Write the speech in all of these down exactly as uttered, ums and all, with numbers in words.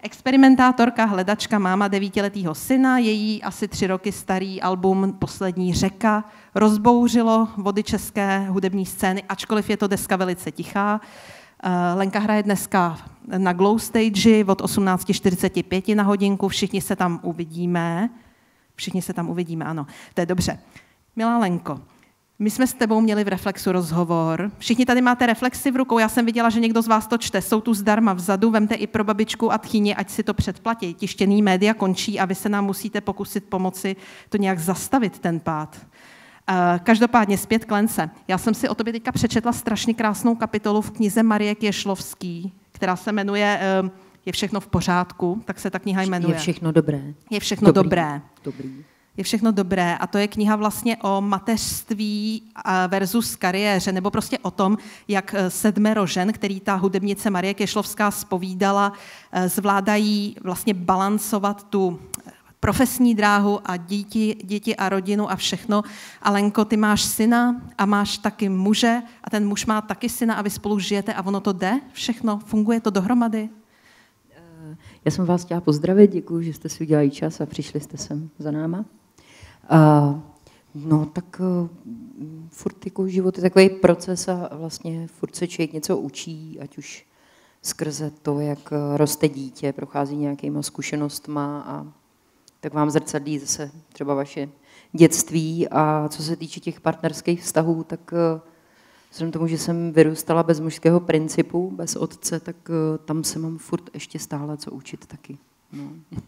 Experimentátorka, hledačka, máma devítiletého syna, její asi tři roky starý album Poslední řeka rozbouřilo vody české hudební scény, ačkoliv je to deska velice tichá. Lenka hraje dneska na Glow Stage od osmnáct čtyřicet pět na hodinku, všichni se tam uvidíme. Všichni se tam uvidíme, ano, to je dobře. Milá Lenko, my jsme s tebou měli v Reflexu rozhovor. Všichni tady máte reflexy v rukou, já jsem viděla, že někdo z vás to čte, jsou tu zdarma vzadu, vemte i pro babičku a tchyni, ať si to předplatí. Tištěný média končí a vy se nám musíte pokusit pomoci to nějak zastavit, ten pád. Každopádně zpět k Lence. Já jsem si o tobě teďka přečetla strašně krásnou kapitolu v knize Marie Kješlovský, která se jmenuje Je všechno v pořádku, tak se ta kniha jmenuje. Je všechno dobré. Je všechno Dobrý. dobré. Dobrý. Je všechno dobré a to je kniha vlastně o mateřství versus kariéře, nebo prostě o tom, jak sedmero žen, který ta hudebnice Marie Kješlovská zpovídala, zvládají vlastně balancovat tu profesní dráhu a děti, děti a rodinu a všechno. Alenko, ty máš syna a máš taky muže a ten muž má taky syna a vy spolu žijete a ono to jde všechno? Funguje to dohromady? Já jsem vás chtěla pozdravit, děkuji, že jste si udělali čas a přišli jste sem za náma. Uh, no tak uh, furt jako život je takový proces a vlastně furt se člověk něco učí, ať už skrze to, jak roste dítě, prochází nějakýma zkušenostma a tak vám zrcadlí zase třeba vaše dětství. A co se týče těch partnerských vztahů, tak uh, vzhledem tomu, že jsem vyrůstala bez mužského principu, bez otce, tak uh, tam se mám furt ještě stále co učit taky. No.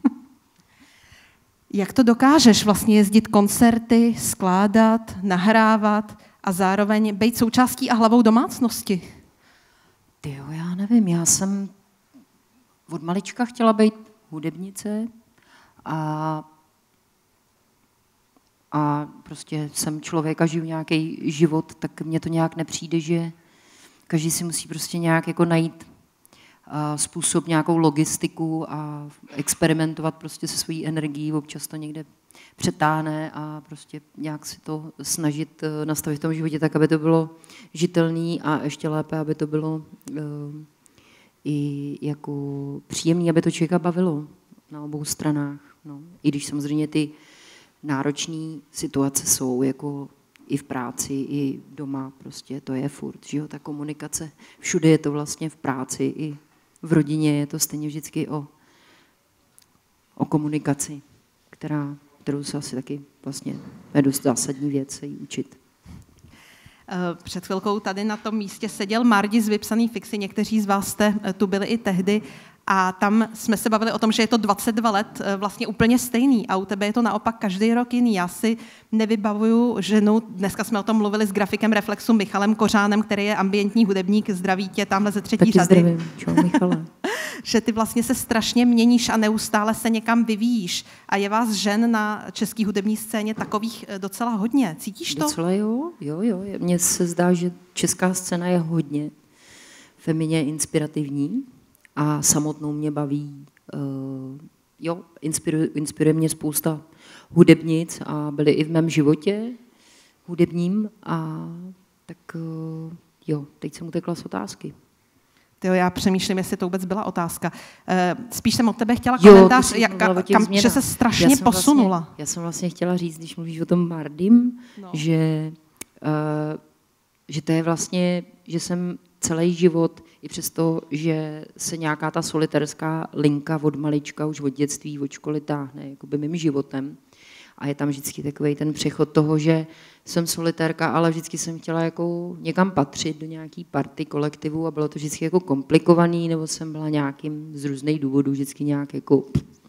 Jak to dokážeš vlastně jezdit koncerty, skládat, nahrávat a zároveň být součástí a hlavou domácnosti? Tyjo, já nevím, já jsem od malička chtěla být hudebnice a, a prostě jsem člověk a žiju nějaký život, tak mně to nějak nepřijde, že každý si musí prostě nějak jako najít způsob, nějakou logistiku a experimentovat prostě se svojí energií, občas to někde přetáhne a prostě nějak si to snažit nastavit v tom životě tak, aby to bylo žitelný a ještě lépe, aby to bylo uh, i jako příjemný, aby to člověka bavilo na obou stranách. No. I když samozřejmě ty náročné situace jsou jako i v práci, i doma, prostě to je furt, že jo, ta komunikace, všude je to vlastně v práci, i v rodině je to stejně vždycky o, o komunikaci, která, kterou se asi taky vlastně je dost zásadní věc se jí učit. Před chvilkou tady na tom místě seděl Mardi z Vypsaný fixy, někteří z vás jste tu byli i tehdy a tam jsme se bavili o tom, že je to dvacet dva let vlastně úplně stejný a u tebe je to naopak každý rok jiný. Já si nevybavuju ženu, dneska jsme o tom mluvili s grafikem Reflexu Michalem Kořánem, který je ambientní hudebník, zdraví tě tamhle ze třetí Taky řady. Zdravím, čau Michale. Že ty vlastně se strašně měníš a neustále se někam vyvíjíš. A je vás žen na české hudební scéně takových docela hodně. Cítíš to? Docela jo, jo, jo. Mně se zdá, že česká scéna je hodně femině inspirativní a samotnou mě baví. Uh, jo, inspiruje, inspiruje mě spousta hudebnic a byly i v mém životě hudebním a tak uh, jo, teď jsem utekla z otázky. Tyjo, já přemýšlím, jestli to vůbec byla otázka. Spíš jsem od tebe chtěla komentář, jo, jak, kam, že se strašně já posunula. Vlastně, já jsem vlastně chtěla říct, když mluvíš o tom Mardim, no. že, uh, že to je vlastně, že jsem celý život, i přesto, že se nějaká ta solitérská linka od malička, už od dětství, od školy táhne jakoby mým životem. A je tam vždycky takový ten přechod toho, že jsem solitérka, ale vždycky jsem chtěla jako někam patřit do nějaký party, kolektivu a bylo to vždycky jako komplikovaný, nebo jsem byla nějakým z různých důvodů vždycky nějak jako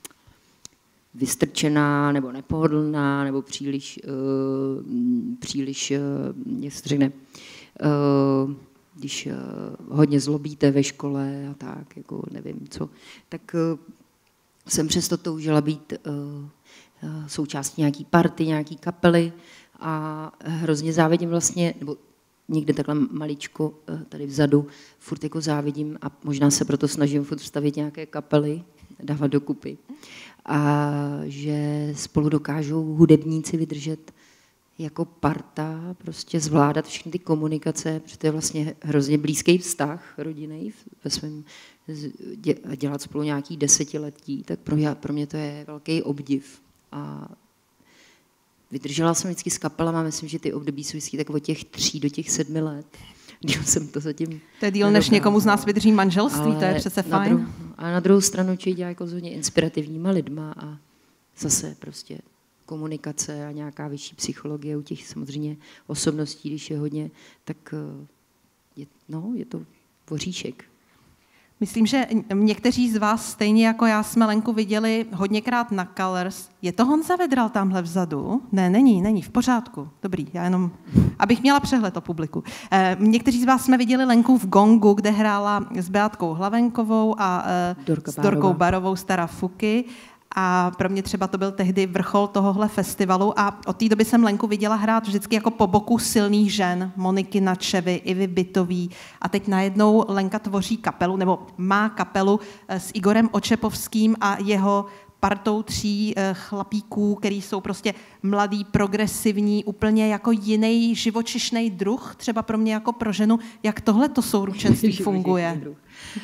vystrčená, nebo nepohodlná, nebo příliš, uh, příliš, uh, jak se řekne, uh, když uh, hodně zlobíte ve škole a tak, jako nevím co, tak uh, jsem přesto toužila být uh, součástí nějaký party, nějaký kapely a hrozně závidím vlastně, nebo někde takhle maličko tady vzadu, furt jako závidím a možná se proto snažím furt vstavit nějaké kapely, dávat dokupy. A že spolu dokážou hudebníci vydržet jako parta, prostě zvládat všechny ty komunikace, protože to je vlastně hrozně blízký vztah rodinný ve svém dělat spolu nějaký desetiletí, tak pro mě, pro mě to je velký obdiv. A vydržela jsem vždycky s kapelama, myslím, že ty období jsou vždycky tak od těch tří do těch sedmi let. Díl jsem to zatím... To je díl, než někomu z nás vydrží manželství, to je přece fajn. Dru- a na druhou stranu člověk dělá jako s hodně inspirativníma lidma a zase prostě komunikace a nějaká vyšší psychologie u těch samozřejmě osobností, když je hodně, tak je, no, je to voříšek. Myslím, že někteří z vás, stejně jako já, jsme Lenku viděli hodněkrát na Colors. Je to Honza Vedral tamhle vzadu? Ne, není, není, v pořádku. Dobrý, já jenom, abych měla přehled o publiku. Eh, někteří z vás jsme viděli Lenku v Gongu, kde hrála s Beatkou Hlavenkovou a eh, Dorka s Dorkou Barovou Stara Fuky. A pro mě třeba to byl tehdy vrchol tohohle festivalu a od té doby jsem Lenku viděla hrát vždycky jako po boku silných žen, Moniky Načevy, Ivy Bytový a teď najednou Lenka tvoří kapelu, nebo má kapelu s Igorem Očepovským a jeho partou tří chlapíků, který jsou prostě mladý, progresivní, úplně jako jiný živočišný druh, třeba pro mě jako pro ženu. Jak tohle to souručenství funguje? Uh,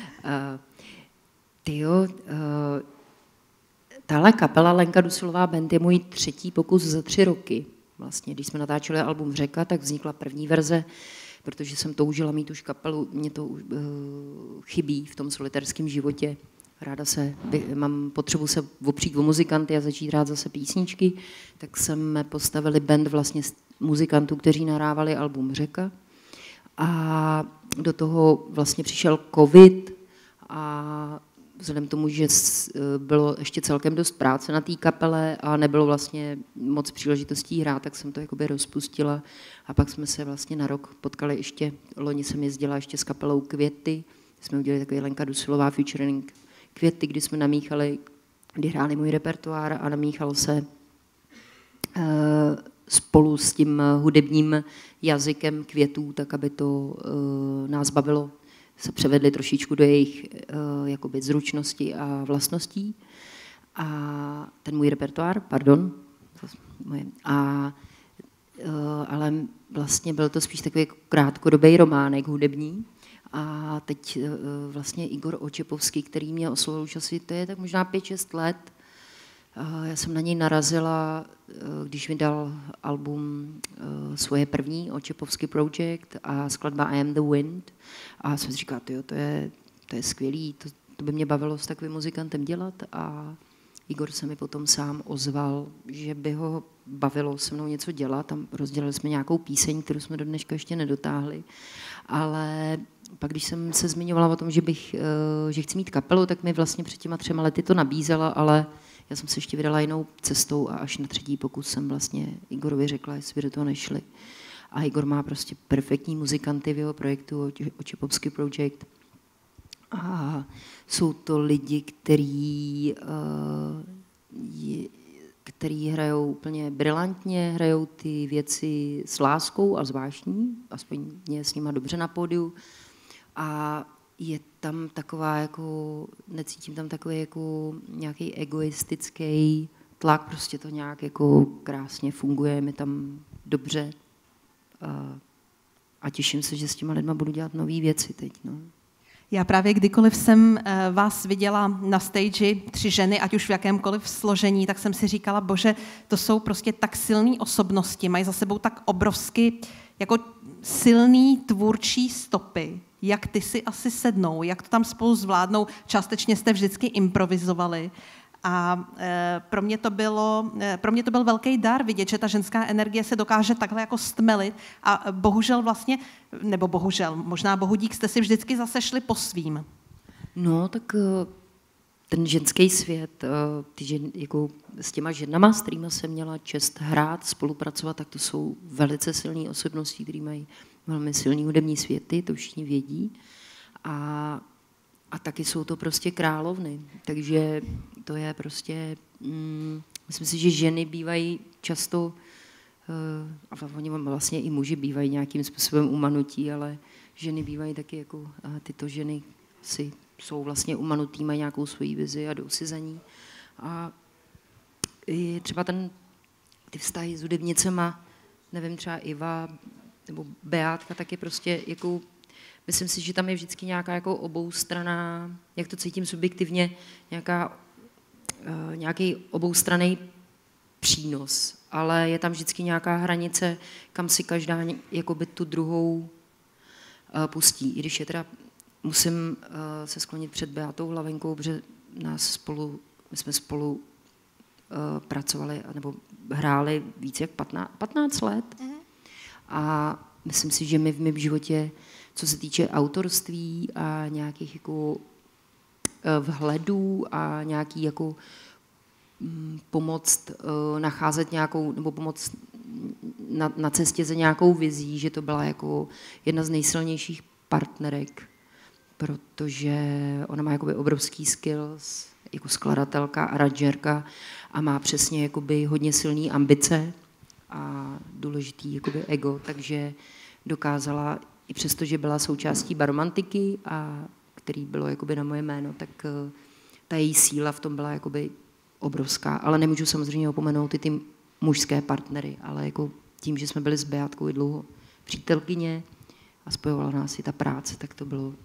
tyjo, uh... Tahle kapela Lenka Dusilová Band je můj třetí pokus za tři roky. Vlastně, když jsme natáčeli album Řeka, tak vznikla první verze, protože jsem toužila mít už kapelu, mě to uh, chybí v tom solitérském životě. Ráda se, mám potřebu se opřít o muzikanty a začít hrát zase písničky, tak jsme postavili band vlastně z muzikantů, kteří nahrávali album Řeka. A do toho vlastně přišel covid a vzhledem k tomu, že bylo ještě celkem dost práce na té kapele a nebylo vlastně moc příležitostí hrát, tak jsem to jakoby rozpustila a pak jsme se vlastně na rok potkali ještě, loni jsem jezdila ještě s kapelou Květy, jsme udělali takový Lenka Dusilová featuring Květy, kdy jsme namíchali, kdy hráli můj repertoár a namíchal se uh, spolu s tím hudebním jazykem Květů, tak aby to uh, nás bavilo, se převedli trošičku do jejich uh, jakoby zručnosti a vlastností. A ten můj repertoár, pardon, moje, a, uh, ale vlastně byl to spíš takový krátkodobý románek hudební. A teď uh, vlastně Igor Očepovský, který mě oslovil už asi, to je tak možná pět šest let. Uh, já jsem na něj narazila, uh, když mi dal album uh, svoje první, Očepovský Project a skladba I Am the Wind. A jsem si říkala, tyjo, to je, to je skvělý, to, to by mě bavilo s takovým muzikantem dělat. A Igor se mi potom sám ozval, že by ho bavilo se mnou něco dělat. Tam rozdělali jsme nějakou píseň, kterou jsme do dneška ještě nedotáhli. Ale pak, když jsem se zmiňovala o tom, že, bych, že chci mít kapelu, tak mi vlastně před těma třema lety to nabízela, ale já jsem se ještě vydala jinou cestou a až na třetí pokus jsem vlastně Igorovi řekla, jestli by do toho nešli. A Igor má prostě perfektní muzikanty v jeho projektu Očepovský Project. A jsou to lidi, který, uh, který hrajou úplně brilantně, hrajou ty věci s láskou a zvláštní, aspoň mě s nima dobře na pódiu. A je tam taková jako, necítím tam takový jako nějaký egoistický tlak, prostě to nějak jako krásně funguje, mi tam dobře. A, a těším se, že s těma lidma budu dělat nové věci teď. No. Já právě kdykoliv jsem vás viděla na stage, tři ženy, ať už v jakémkoliv složení, tak jsem si říkala, bože, to jsou prostě tak silné osobnosti, mají za sebou tak obrovsky jako silný tvůrčí stopy. Jak ty si asi sednou, jak to tam spolu zvládnou, částečně jste vždycky improvizovali. A e, pro mě to bylo, e, pro mě to byl velký dar vidět, že ta ženská energie se dokáže takhle jako stmelit a bohužel vlastně, nebo bohužel, možná bohudík jste si vždycky zase šli po svým. No, tak ten ženský svět, ty žen, jako s těma ženama, s kterými jsem měla čest hrát, spolupracovat, tak to jsou velice silné osobnosti, které mají velmi silný hudební světy, to všichni vědí. A A taky jsou to prostě královny, takže to je prostě, mm, myslím si, že ženy bývají často, uh, a oni vlastně i muži bývají nějakým způsobem umanutí, ale ženy bývají taky jako, uh, tyto ženy si jsou vlastně umanutý, mají nějakou svoji vizi a jdou si za ní. A je třeba ten, ty vztahy s hudebnicema, nevím, třeba Iva nebo Beátka, taky prostě jako myslím si, že tam je vždycky nějaká jako oboustranná, jak to cítím subjektivně, nějaká, uh, nějaký oboustranný přínos, ale je tam vždycky nějaká hranice, kam si každá jakoby tu druhou uh, pustí. I když je teda, musím uh, se sklonit před Beatou Hlavenkou, protože nás spolu, my jsme spolu uh, pracovali nebo hráli více jak patnáct let. Mm-hmm. A myslím si, že my v mém životě, co se týče autorství a nějakých jako vhledů a nějaký jako pomoct nacházet nějakou, nebo pomoct na, na cestě za nějakou vizí, že to byla jako jedna z nejsilnějších partnerek, protože ona má jakoby obrovský skills jako skladatelka, aranžérka a má přesně jakoby hodně silný ambice a důležitý jakoby ego, takže dokázala, i přesto, že byla součástí Baromantiky, a který bylo jakoby na moje jméno, tak ta její síla v tom byla jakoby obrovská, ale nemůžu samozřejmě opomenout i ty mužské partnery, ale jako tím, že jsme byli s Beátkou i dlouho přítelkyně a spojovala nás i ta práce, tak to bylo uh,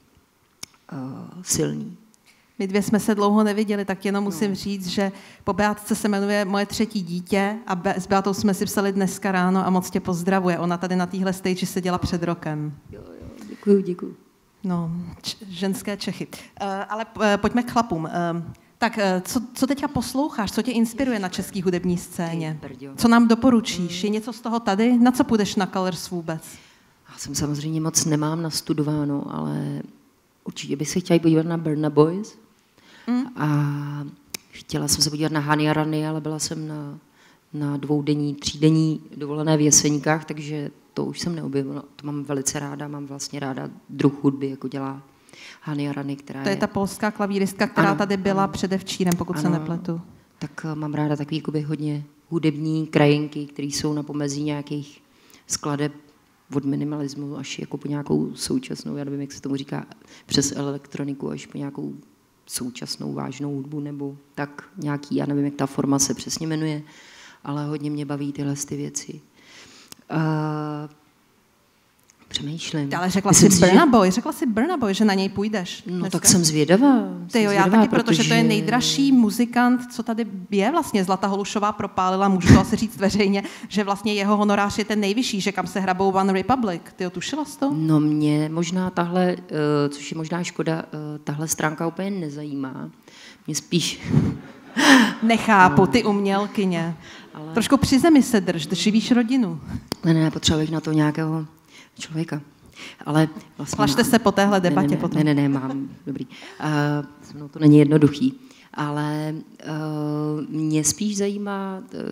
silný. My dvě jsme se dlouho neviděli, tak jenom musím no. říct, že po Beátce se jmenuje Moje třetí dítě a Be- s Beatou jsme si psali dneska ráno a moc tě pozdravuje. Ona tady na téhle stage seděla před rokem. Jo, jo, děkuju, děkuju. No, č- ženské Čechy. Uh, ale uh, pojďme k chlapům. Uh, tak uh, co, co teďka posloucháš? Co tě inspiruje na české hudební scéně? Co nám doporučíš? Je něco z toho tady? Na co půjdeš na Colors vůbec? Já jsem samozřejmě moc nemám nastudováno, ale určitě bych se chtěla podívat na Burna Boys. Mm. A chtěla jsem se podívat na Hany a Rany, ale byla jsem na, na dvoudenní, třídenní dovolené v Jeseníkách, takže to už jsem neobjevila. To mám velice ráda, mám vlastně ráda druh hudby, jako dělá Hany a Rany, která To je, je ta polská klavíristka, která ano, tady byla ano. předevčírem, pokud ano, se nepletu. Tak mám ráda takový jakoby hodně hudební krajinky, které jsou na pomezí nějakých skladeb od minimalismu až jako po nějakou současnou, já nevím, jak se tomu říká, přes elektroniku až po nějakou současnou vážnou hudbu, nebo tak nějaký, já nevím, jak ta forma se přesně jmenuje, ale hodně mě baví tyhle ty věci. Uh, přemýšlím. Ale řekla jsi Burna Boy, řekla jsi Burna Boy, že na něj půjdeš. No dneska? Tak jsem zvědavá. Ty jo, jsem já zvědavá, taky, protože... protože to je nejdražší muzikant, co tady je vlastně. Zlata Holušová propálila, můžu to asi říct veřejně, že vlastně jeho honorář je ten nejvyšší, že kam se hrabou One Republic. Ty jo, tušila jsi to? No mě možná tahle, což je možná škoda, tahle stránka úplně nezajímá. Mě spíš... Nechápu, ty umělkyně. Ale... Trošku při zemi se drž, živíš rodinu. Ne, ne, potřebuji na to nějakého člověka. Ale vlastně Klažte mám... se po téhle debatě ne, ne, potom. Ne, ne, ne, mám, dobrý. Uh, no, to není jednoduchý. Ale uh, mě spíš zajímá, uh,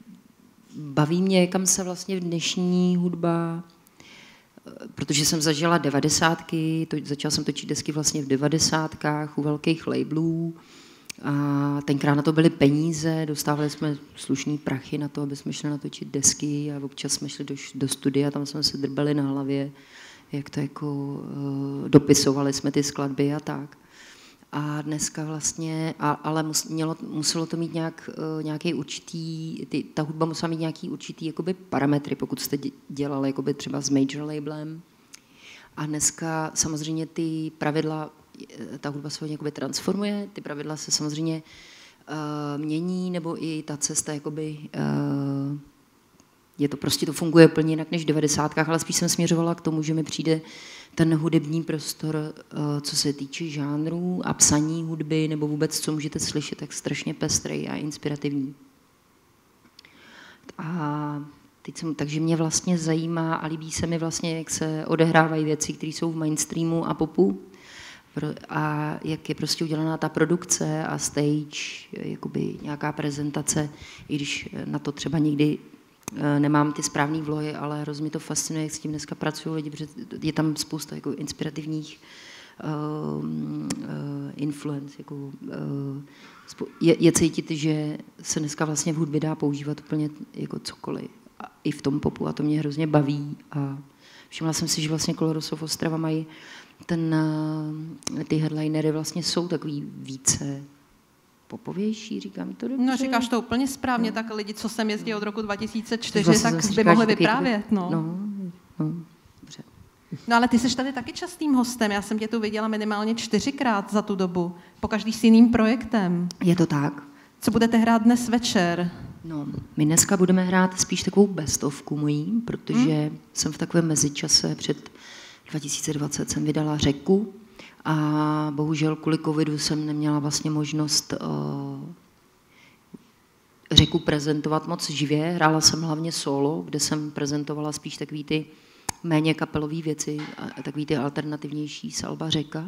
baví mě, kam se vlastně dnešní hudba, uh, protože jsem zažila devadesátky, to, začala jsem točit desky vlastně v devadesátkách u velkých labelů. A tenkrát na to byly peníze, dostávali jsme slušný prachy na to, aby jsme šli natočit desky a občas jsme šli do, do studia, tam jsme se drbali na hlavě, jak to jako uh, dopisovali jsme ty skladby a tak. A dneska vlastně, a, ale mus, mělo, muselo to mít nějak, uh, nějaký určitý, ty, ta hudba musela mít nějaký určitý jakoby parametry, pokud jste dělali jakoby třeba s major labelem. A dneska samozřejmě ty pravidla, ta hudba se hodně transformuje, ty pravidla se samozřejmě uh, mění, nebo i ta cesta, jakoby, uh, je to prostě, to funguje úplně jinak než v devadesátkách, ale spíš jsem směřovala k tomu, že mi přijde ten hudební prostor, uh, co se týče žánrů a psaní hudby, nebo vůbec, co můžete slyšet, tak strašně pestrej a inspirativní. A teď jsem, takže mě vlastně zajímá a líbí se mi vlastně, jak se odehrávají věci, které jsou v mainstreamu a popu, a jak je prostě udělaná ta produkce a stage, jakoby nějaká prezentace, i když na to třeba nikdy nemám ty správné vlohy, ale hrozně to fascinuje, jak s tím dneska pracují lidi, protože je tam spousta jako inspirativních uh, uh, influence. Jako, uh, je, je cítit, že se dneska vlastně v hudbě dá používat úplně jako cokoliv. A i v tom popu a to mě hrozně baví. A všimla jsem si, že vlastně Colors of Ostrava mají ten, ty headlinery vlastně jsou takový více popovější, říkám to dobře. No říkáš to úplně správně, no. Tak lidi, co sem jezdí od roku dva tisíce čtyři, vlastně tak by mohli vyprávět. No. No, no, dobře. No ale ty jsi tady taky častým hostem, já jsem tě tu viděla minimálně čtyřikrát za tu dobu, pokaždý s jiným projektem. Je to tak. Co budete hrát dnes večer? No, my dneska budeme hrát spíš takovou bestovku mojí, protože hmm. jsem v takovém mezičase před dva tisíce dvacet jsem vydala Řeku a bohužel kvůli covidu jsem neměla vlastně možnost uh, Řeku prezentovat moc živě. Hrála jsem hlavně solo, kde jsem prezentovala spíš takový ty méně kapelové věci, takový ty alternativnější z alba Řeka.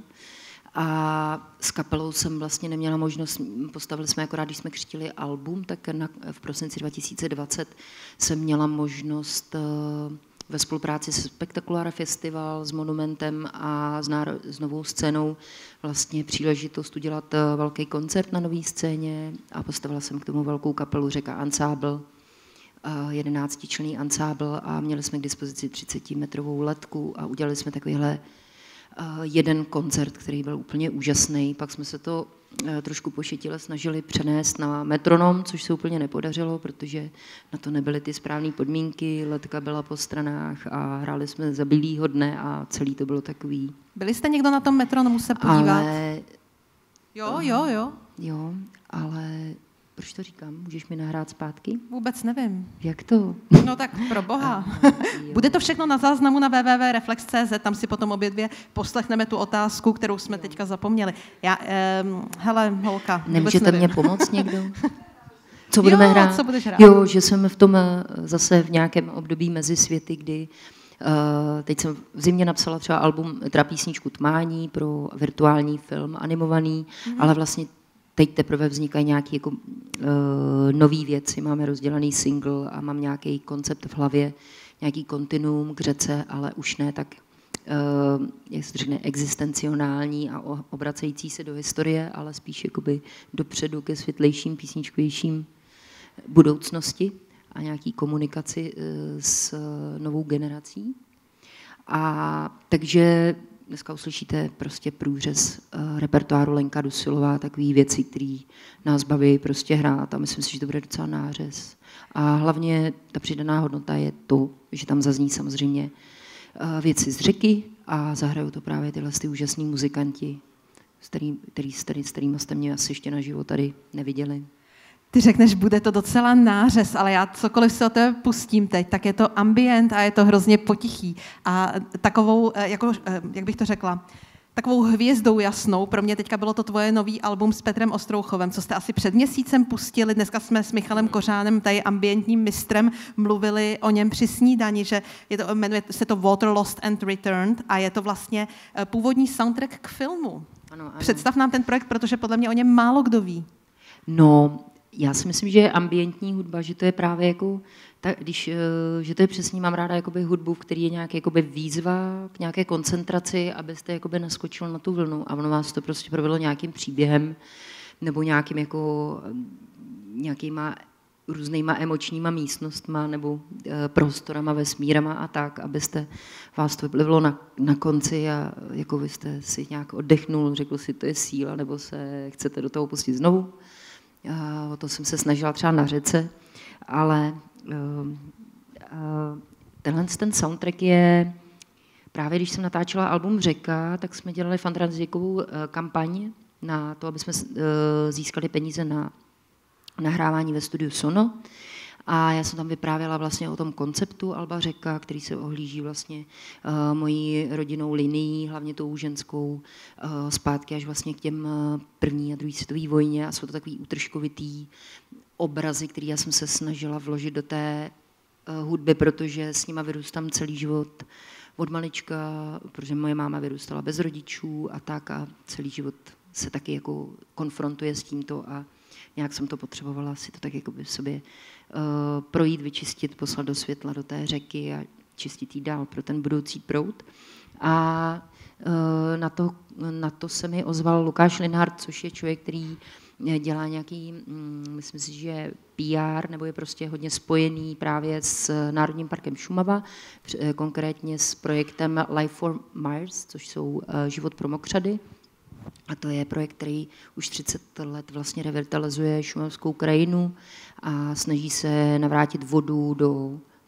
A s kapelou jsem vlastně neměla možnost, postavili jsme akorát, když jsme křtili album, tak na, v prosinci dva tisíce dvacet jsem měla možnost uh, ve spolupráci se Spektakulára Festival, s Monumentem a s, náro, s Novou scénou vlastně příležitost udělat uh, velký koncert na Nový scéně a postavila jsem k tomu velkou kapelu Řeka Ansábl, jedenáctičlenný ansábl a měli jsme k dispozici třicetimetrovou ledku a udělali jsme takovýhle jeden koncert, který byl úplně úžasný. Pak jsme se to trošku pošetile snažili přenést na metronom, což se úplně nepodařilo, protože na to nebyly ty správné podmínky, ledka byla po stranách a hráli jsme za bílýho dne a celý to bylo takový. Byli jste někdo na tom metronomu se podívat? Ale... Jo, jo, jo. Jo, ale... Proč to říkám? Můžeš mi nahrát zpátky? Vůbec nevím. Jak to? No tak pro boha. Bude to všechno na záznamu na w w w tečka reflex tečka c z, tam si potom obě dvě poslechneme tu otázku, kterou jsme teďka zapomněli. Já, um, hele, holka, nemůžete mě pomoct někdo? Co budeme jo, hrát? Co budeš hrát? Jo, že jsem v tom zase v nějakém období mezi světy, kdy Uh, teď jsem v zimě napsala třeba album, teda písničku Tmání pro virtuální film, animovaný, mm-hmm. ale vlastně teď teprve vznikají nějaké jako, uh, nové věci, máme rozdělaný single a mám nějaký koncept v hlavě, nějaký kontinuum k řece, ale už ne tak, uh, jak se řekne, existencionální a obracející se do historie, ale spíš jakoby dopředu ke světlejším, písničkovějším budoucnosti a nějaký komunikaci uh, s novou generací. A takže dneska uslyšíte prostě průřez uh, repertoáru Lenka Dusilová, takový věci, které nás baví prostě hrát a myslím si, že to bude docela nářez. A hlavně ta přidaná hodnota je to, že tam zazní samozřejmě uh, věci z Řeky a zahrajou to právě tyhle ty úžasní muzikanti, s, který, který, s, který, s kterými jste mě asi ještě naživo tady neviděli. Ty řekneš, bude to docela nářez, ale já cokoliv se o tebe pustím teď, tak je to ambient a je to hrozně potichý. A takovou, jako, jak bych to řekla, takovou hvězdou jasnou, pro mě teďka bylo to tvoje nový album s Petrem Ostrouchovem, co jste asi před měsícem pustili, dneska jsme s Michalem Kořánem, tady ambientním mistrem, mluvili o něm při snídani, že je to, jmenuje se to Water Lost and Returned a je to vlastně původní soundtrack k filmu. Ano, ano. Představ nám ten projekt, protože podle mě o něm málo kdo ví. No, já si myslím, že ambientní hudba, že to je právě jako, tak, když, že to je přesně, mám ráda jakoby hudbu, v který je nějaký jakoby výzva k nějaké koncentraci, abyste jakoby naskočil na tu vlnu a ono vás to prostě provedlo nějakým příběhem nebo nějakým jako nějakýma různýma emočníma místnostma nebo e, prostorama, vesmírama a tak, abyste vás to vlivilo na, na konci a jako vy jste si nějak oddechnul, řekl si, to je síla, nebo se chcete do toho pustit znovu. Uh, o to jsem se snažila třeba na Řece, ale uh, uh, tenhle ten soundtrack je, právě když jsem natáčela album Řeka, tak jsme dělali fantrazikovou uh, kampaň na to, aby jsme uh, získali peníze na nahrávání ve studiu Sono. A já jsem tam vyprávěla vlastně o tom konceptu alba Řeka, který se ohlíží vlastně uh, mojí rodinnou linií, hlavně tou ženskou, uh, zpátky až vlastně k těm uh, první a druhé světové vojně. A jsou to takový útržkovitý obrazy, který já jsem se snažila vložit do té uh, hudby, protože s nima vyrůstám celý život od malička, protože moje máma vyrůstala bez rodičů a tak a celý život se taky jako konfrontuje s tímto a nějak jsem to potřebovala si to tak jako by sobě uh, projít, vyčistit, poslat do světla, do té řeky a čistit jí dál pro ten budoucí proud. A uh, na, to, na to se mi ozval Lukáš Linhart, což je člověk, který dělá nějaký, mm, myslím si, že P R, nebo je prostě hodně spojený právě s Národním parkem Šumava, konkrétně s projektem Life for Mars, což jsou uh, Život pro mokřady. A to je projekt, který už třicet let vlastně revitalizuje šumavskou krajinu a snaží se navrátit vodu do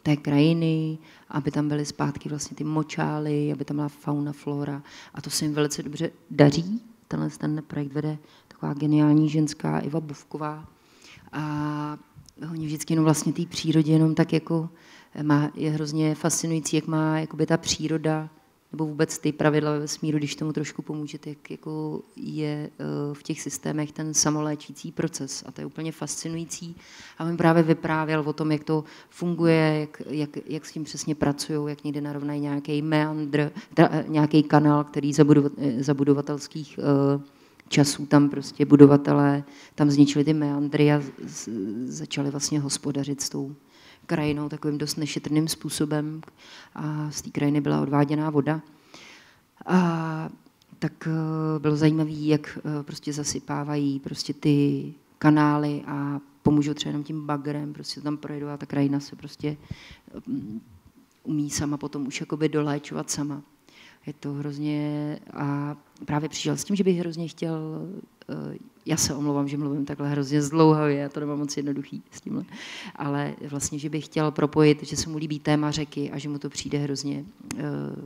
té krajiny, aby tam byly zpátky vlastně ty močály, aby tam byla fauna, flora. A to se jim velice dobře daří. Tenhle ten projekt vede taková geniální ženská Iva Bufková. A oni vždycky jenom vlastně té přírodě jenom tak jako má, je hrozně fascinující, jak má jakoby ta příroda nebo vůbec ty pravidla ve vesmíru, když tomu trošku pomůžete, jak jako je v těch systémech ten samoléčící proces. A to je úplně fascinující. A on právě vyprávěl o tom, jak to funguje, jak, jak, jak s tím přesně pracují, jak někde narovnají nějaký meandr, nějaký kanál, který za, budovat, za budovatelských časů tam prostě budovatelé tam zničili ty meandry a z, začali vlastně hospodařit s tou krajinou takovým dost nešetrným způsobem a z té krajiny byla odváděná voda. A tak bylo zajímavé, jak prostě zasypávají prostě ty kanály a pomůžou třeba jenom tím bagrem, prostě tam projedou a ta krajina se prostě umí sama potom už jakoby doléčovat sama. Je to hrozně a právě přišel s tím, že bych hrozně chtěl, já se omlouvám, že mluvím takhle hrozně zdlouhavě, já to nemám moc jednoduchý s tímhle, ale vlastně, že bych chtěl propojit, že se mu líbí téma řeky a že mu to přijde hrozně uh,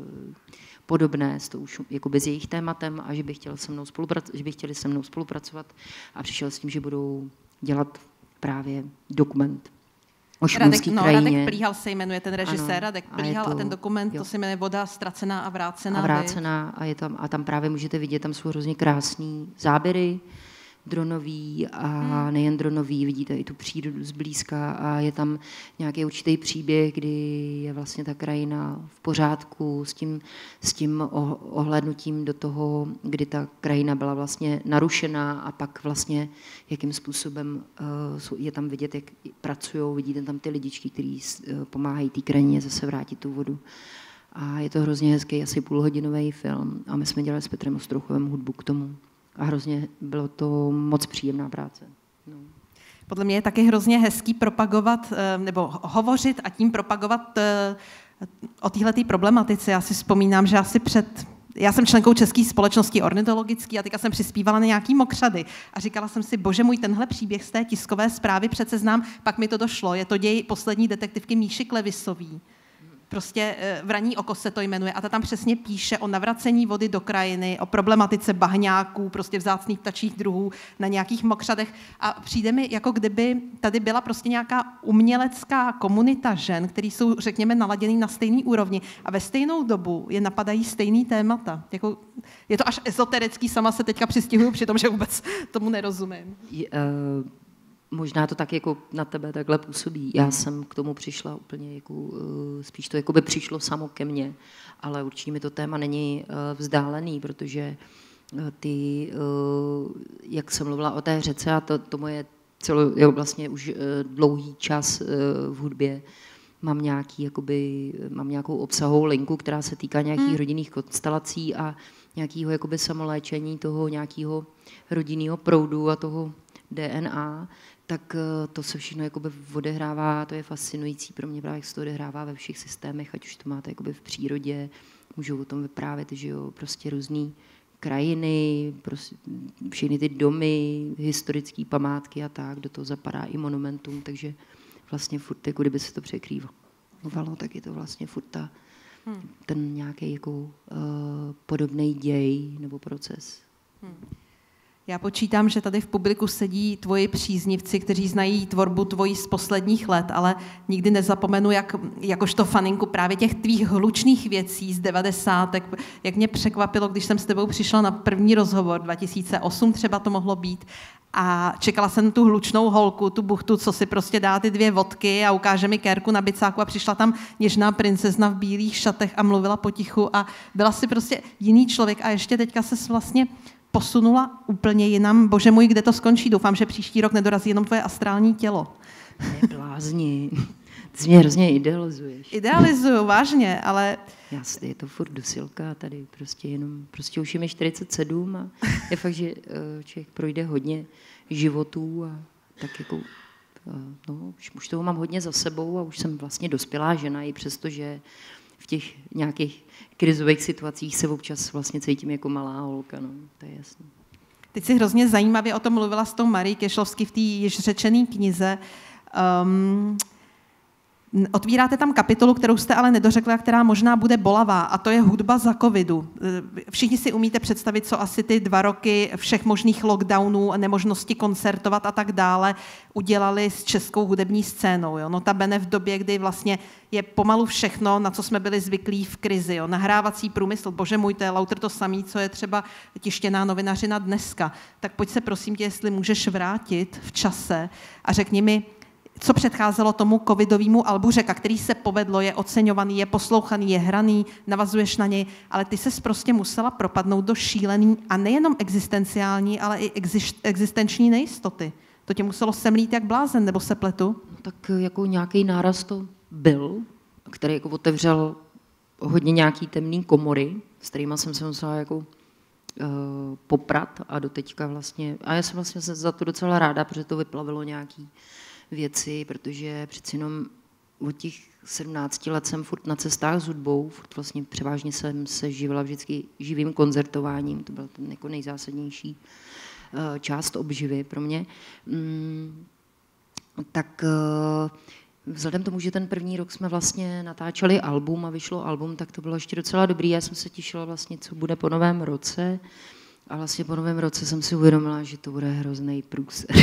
podobné s, tou, jakoby s jejich tématem a že bych chtěl se mnou spolupracovat, že by chtěli se mnou spolupracovat a přišel s tím, že budou dělat právě dokument o šumavské no, krajině. Radek Plíhal se jmenuje ten režisér, ano, Radek Plíhal a, to, a ten dokument, jo. To se jmenuje Voda ztracená a vrácená. A vrácená a, je tam, a tam právě můžete vidět, tam jsou hrozně krásný záběry, dronový a hmm. nejen dronový, vidíte i tu přírodu zblízka a je tam nějaký určitý příběh, kdy je vlastně ta krajina v pořádku s tím, s tím ohlédnutím do toho, kdy ta krajina byla vlastně narušená a pak vlastně jakým způsobem uh, je tam vidět, jak pracují, vidíte tam ty lidičky, kteří uh, pomáhají té krajině zase vrátit tu vodu. A je to hrozně hezký, asi půlhodinový film a my jsme dělali s Petrem Ostrouchovem hudbu k tomu. A hrozně bylo to moc příjemná práce. No. Podle mě je taky hrozně hezký propagovat, nebo hovořit a tím propagovat o téhletý problematice. Já si vzpomínám, že asi před... Já jsem členkou České společnosti ornitologické a teďka jsem přispívala na nějaký mokřady a říkala jsem si, bože můj, tenhle příběh z té tiskové zprávy přece znám, pak mi to došlo. Je to děj poslední detektivky Míši Klevisový. Prostě Vraní oko se to jmenuje a ta tam přesně píše o navracení vody do krajiny, o problematice bahňáků, prostě vzácných ptačích druhů na nějakých mokřadech a přijde mi, jako kdyby tady byla prostě nějaká umělecká komunita žen, který jsou, řekněme, naladěný na stejný úrovni a ve stejnou dobu je napadají stejný témata. Jako, je to až ezoterický, sama se teďka přistihuju při tom, že vůbec tomu nerozumím. Je, uh... Možná to tak jako na tebe takhle působí. Já jsem k tomu přišla úplně, jako, spíš to jako by přišlo samo ke mně, ale určitě mi to téma není vzdálený, protože ty, jak jsem mluvila o té řece, a to, to moje celo, jo, vlastně už dlouhý čas v hudbě, mám, nějaký, jakoby, mám nějakou obsahovou linku, která se týká nějakých hmm. rodinných konstelací a nějakého jakoby samoléčení toho nějakého rodinného proudu a toho D N A, tak to se všechno jakoby odehrává, to je fascinující pro mě, právě jak se to odehrává ve všech systémech, ať už to máte jakoby v přírodě, můžou o tom vyprávět, že jo, prostě různý krajiny, prostě všechny ty domy, historické památky a tak, do toho zapadá i monumentum, takže vlastně furt, jako kdyby se to překrývalo, tak je to vlastně furt ta, hmm. ten nějaký jako uh, podobný děj nebo proces. Hmm. Já počítám, že tady v publiku sedí tvoji příznivci, kteří znají tvorbu tvojí z posledních let, ale nikdy nezapomenu, jak, jakožto faninku právě těch tvých hlučných věcí z devadesátek, jak mě překvapilo, když jsem s tebou přišla na první rozhovor, dva tisíce osm třeba to mohlo být, a čekala jsem tu hlučnou holku, tu buchtu, co si prostě dá ty dvě vodky a ukáže mi kérku na bicáku a přišla tam něžná princezna v bílých šatech a mluvila potichu a byla si prostě jiný člověk a ještě teďka ses vlastně posunula úplně jinam. Bože můj, kde to skončí? Doufám, že příští rok nedorazí jenom tvoje astrální tělo. Neblázni. Ty mě hrozně idealizuješ. Idealizuju, vážně, ale... Jasně, je to furt dosilka tady, prostě jenom, prostě už je mi čtyřicet sedm a je fakt, že člověk projde hodně životů a tak jako, no, už toho mám hodně za sebou a už jsem vlastně dospělá žena, i přesto, že v těch nějakých krizových situacích se občas vlastně cítím jako malá holka, no, to je jasné. Teď si hrozně zajímavě o tom mluvila s tou Marí Kešlovsky v té již řečené knize. Um, Otvíráte tam kapitolu, kterou jste ale nedořekla, která možná bude bolavá, a to je hudba za covidu. Všichni si umíte představit, co asi ty dva roky všech možných lockdownů, nemožnosti koncertovat a tak dále udělali s českou hudební scénou. Jo? Notabene v době, kdy vlastně je pomalu všechno, na co jsme byli zvyklí v krizi. Jo? Nahrávací průmysl, bože můj, to je lauter to samý, co je třeba tištěná novinařina dneska. Tak pojď se prosím tě, jestli můžeš vrátit v čase a řekni mi, co předcházelo tomu covidovému albu Řeka, který se povedlo, je oceňovaný, je poslouchaný, je hraný, navazuješ na něj, ale ty ses prostě musela propadnout do šílený a nejenom existenciální, ale i existenční nejistoty. To tě muselo semlít jak blázen, nebo se pletu? No, tak jako nějaký náraz to byl, který jako otevřel hodně nějaký temný komory, s kterýma jsem se musela jako uh, poprat a doteďka vlastně, a já jsem vlastně za to docela ráda, protože to vyplavilo nějaký věci, protože přeci jenom od těch sedmnácti let jsem furt na cestách s hudbou, furt vlastně převážně jsem se živila vždycky živým koncertováním, to byla ten jako nejzásadnější uh, část obživy pro mě. Mm, tak uh, vzhledem tomu, že ten první rok jsme vlastně natáčeli album a vyšlo album, tak to bylo ještě docela dobrý. Já jsem se těšila vlastně, co bude po novém roce. A vlastně po novém roce jsem si uvědomila, že to bude hrozný průser.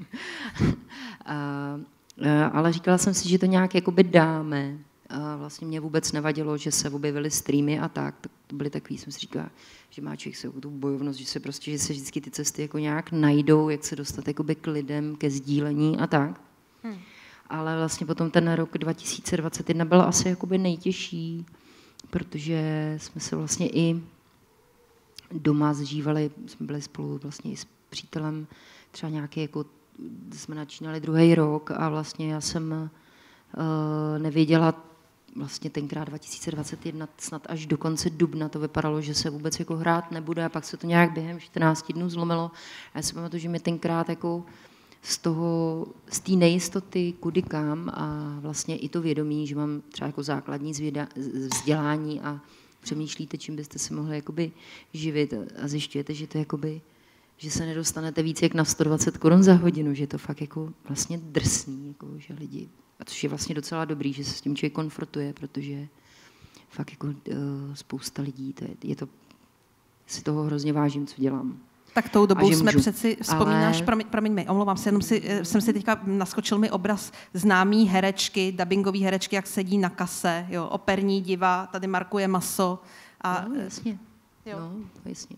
a, ale říkala jsem si, že to nějak jakoby dáme. A vlastně mě vůbec nevadilo, že se objevily streamy a tak. tak to byly takový, jsem si říkala, že má člověk se tu bojovnost, že se prostě, že se vždycky ty cesty jako nějak najdou, jak se dostat jakoby k lidem, ke sdílení a tak. Hmm. Ale vlastně potom ten rok dva tisíce dvacet jedna byl asi jakoby nejtěžší, protože jsme se vlastně i doma zžívali, jsme byli spolu vlastně i s přítelem, třeba nějaký jako, jsme načínali druhý rok a vlastně já jsem uh, nevěděla, vlastně tenkrát dva tisíce dvacet jedna, snad až do konce dubna to vypadalo, že se vůbec jako hrát nebude a pak se to nějak během čtrnácti dnů zlomilo. A já si pamatuju, že mi tenkrát jako z toho, z té nejistoty, kudy kam a vlastně i to vědomí, že mám třeba jako základní zvěda, vzdělání a přemýšlíte, čím byste se mohli jakoby živit a zjišťujete, že to jakoby, že se nedostanete víc jak na sto dvacet korun za hodinu, že je to fakt jako vlastně drsný, jako, že lidi, a což je vlastně docela dobrý, že se s tím člověk konfrontuje, protože fakt jako uh, spousta lidí, to je, je to, si toho hrozně vážím, co dělám. Tak tou dobou jsme můžu. Přeci, vzpomínáš, Ale... promiň, promiň mi, omlouvám se, jenom si, jsem si teďka naskočil mi obraz známý herečky, dabingový herečky, jak sedí na kase, jo, operní diva, tady markuje maso. A, no, jasně, jo. No, jasně.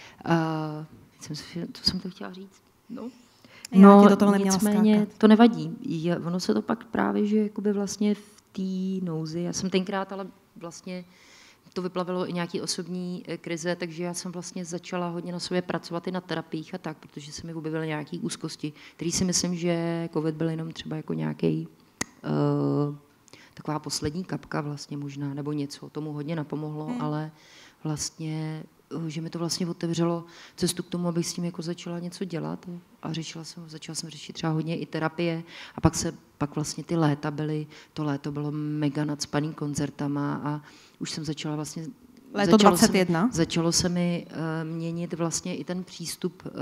Uh, jsem, co jsem to chtěla říct? No, no do toho neměla nicméně skákat. To nevadí. Je, ono se to pak právě, že jakoby vlastně v té nouzi, já jsem tenkrát ale vlastně to vyplavilo i nějaký osobní krize, takže já jsem vlastně začala hodně na sobě pracovat i na terapiích a tak, protože se mi objevily nějaké úzkosti, který si myslím, že covid byl jenom třeba jako nějaký uh, taková poslední kapka vlastně možná, nebo něco, tomu hodně napomohlo, hmm. ale vlastně, že mi to vlastně otevřelo cestu k tomu, abych s tím jako začala něco dělat a řešila jsem, začala jsem řešit třeba hodně i terapie a pak se, pak vlastně ty léta byly, to léto bylo mega nacpaný koncertama a už jsem začala vlastně... Léto dvacet jedna? Se mi, začalo se mi uh, měnit vlastně i ten přístup. Uh,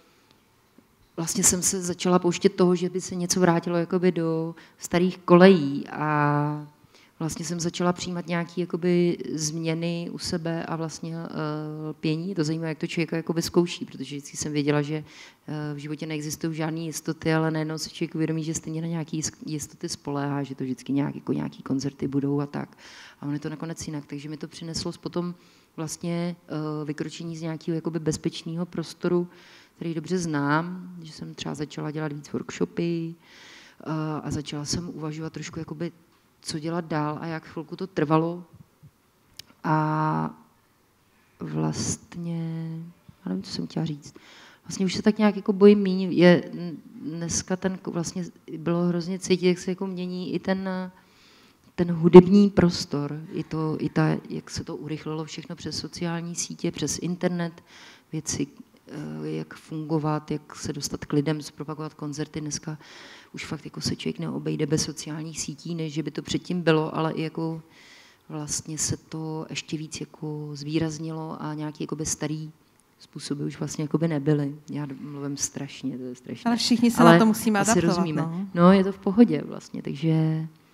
vlastně jsem se začala pouštět toho, že by se něco vrátilo jakoby do starých kolejí a vlastně jsem začala přijímat nějaké jakoby změny u sebe a vlastně uh, pění. To zajímavé, jak to člověk jakoby zkouší, protože vždycky jsem věděla, že uh, v životě neexistují žádné jistoty, ale najednou se člověk uvědomí, že stejně na nějaké jistoty spoléhá, že to vždycky nějak, jako nějaký koncerty budou a tak. A on je to nakonec jinak, takže mi to přineslo potom vlastně uh, vykročení z nějakého jakoby bezpečného prostoru, který dobře znám, že jsem třeba začala dělat víc workshopy uh, a začala jsem uvažovat trošku jakoby co dělat dál a jak chvilku to trvalo. A vlastně, já nevím, co jsem chtěla říct, vlastně už se tak nějak jako bojím míň. Je dneska ten, vlastně bylo hrozně cítit, jak se jako mění i ten, ten hudební prostor, i to, i ta, jak se to urychlilo všechno přes sociální sítě, přes internet, věci, jak fungovat, jak se dostat k lidem, zpropagovat koncerty. Dneska už fakt jako se člověk neobejde bez sociálních sítí, než že by to předtím bylo, ale i jako vlastně se to ještě víc jako zvýraznilo a nějaký jakoby starý způsoby už vlastně jakoby nebyly. Já mluvím strašně, to je strašné. Ale všichni se ale na to musíme adaptovat. Rozumíme. No. no, je to v pohodě vlastně, takže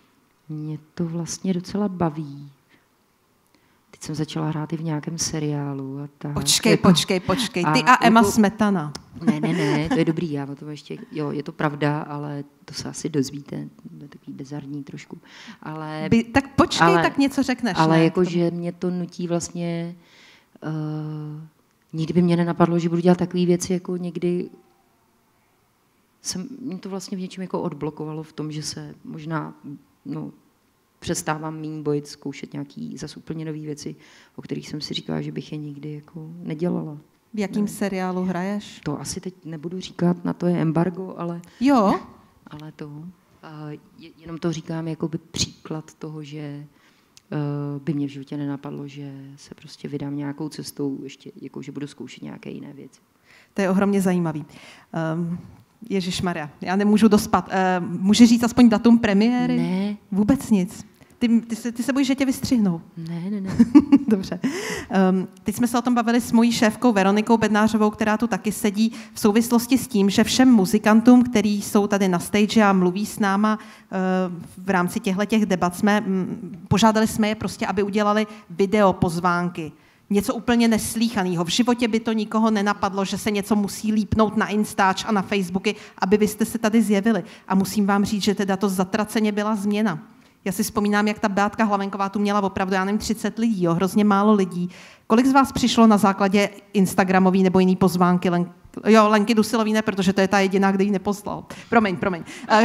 Mě to vlastně docela baví. Teď jsem začala hrát i v nějakém seriálu. A tak. Počkej, jako, počkej, počkej. Ty a, a Emma jako, Smetana. Ne, ne, ne, to je dobrý. Já o tom ještě, jo, je to pravda, ale to se asi dozvíte. To je takový bizarní trošku. Ale, By, tak počkej, ale, tak něco řekneš. Ale ne, jakože mě to nutí vlastně... Uh, nikdy by mě nenapadlo, že budu dělat takové věci, jako někdy... Jsem, mě to vlastně v něčem jako odblokovalo v tom, že se možná... No, přestávám méně bojit, zkoušet nějaký zas úplně nové věci, o kterých jsem si říkala, že bych je nikdy jako nedělala. V jakém seriálu hraješ? To asi teď nebudu říkat, na to je embargo, ale... Jo? Ale to... Uh, jenom to říkám jako by příklad toho, že uh, by mě v životě nenapadlo, že se prostě vydám nějakou cestou, ještě jako, že budu zkoušet nějaké jiné věci. To je ohromně zajímavý. Um, Ježišmarja, já nemůžu dospat. Uh, můžeš říct aspoň datum premiéry? Ne. Vůbec nic. Ty, ty, se, ty se bojíš, že tě vystřihnou? Ne, ne, ne. Dobře. Um, teď jsme se o tom bavili s mojí šéfkou Veronikou Bednářovou, která tu taky sedí, v souvislosti s tím, že všem muzikantům, kteří jsou tady na stage a mluví s náma uh, v rámci těchto debat, jsme, m, požádali jsme je prostě, aby udělali video pozvánky. Něco úplně neslýchaného. V životě by to nikoho nenapadlo, že se něco musí lípnout na Instač a na Facebooky, aby vy jste se tady zjevili. A musím vám říct, že teda to zatraceně byla změna. Já si vzpomínám, jak ta Beátka Hlavenková tu měla opravdu, já nevím, třicet lidí, jo, hrozně málo lidí. Kolik z vás přišlo na základě instagramový nebo jiný pozvánky? Len, jo, Lenky Dusilový ne, protože to je ta jediná, kdo ji neposlal. Promiň, promiň.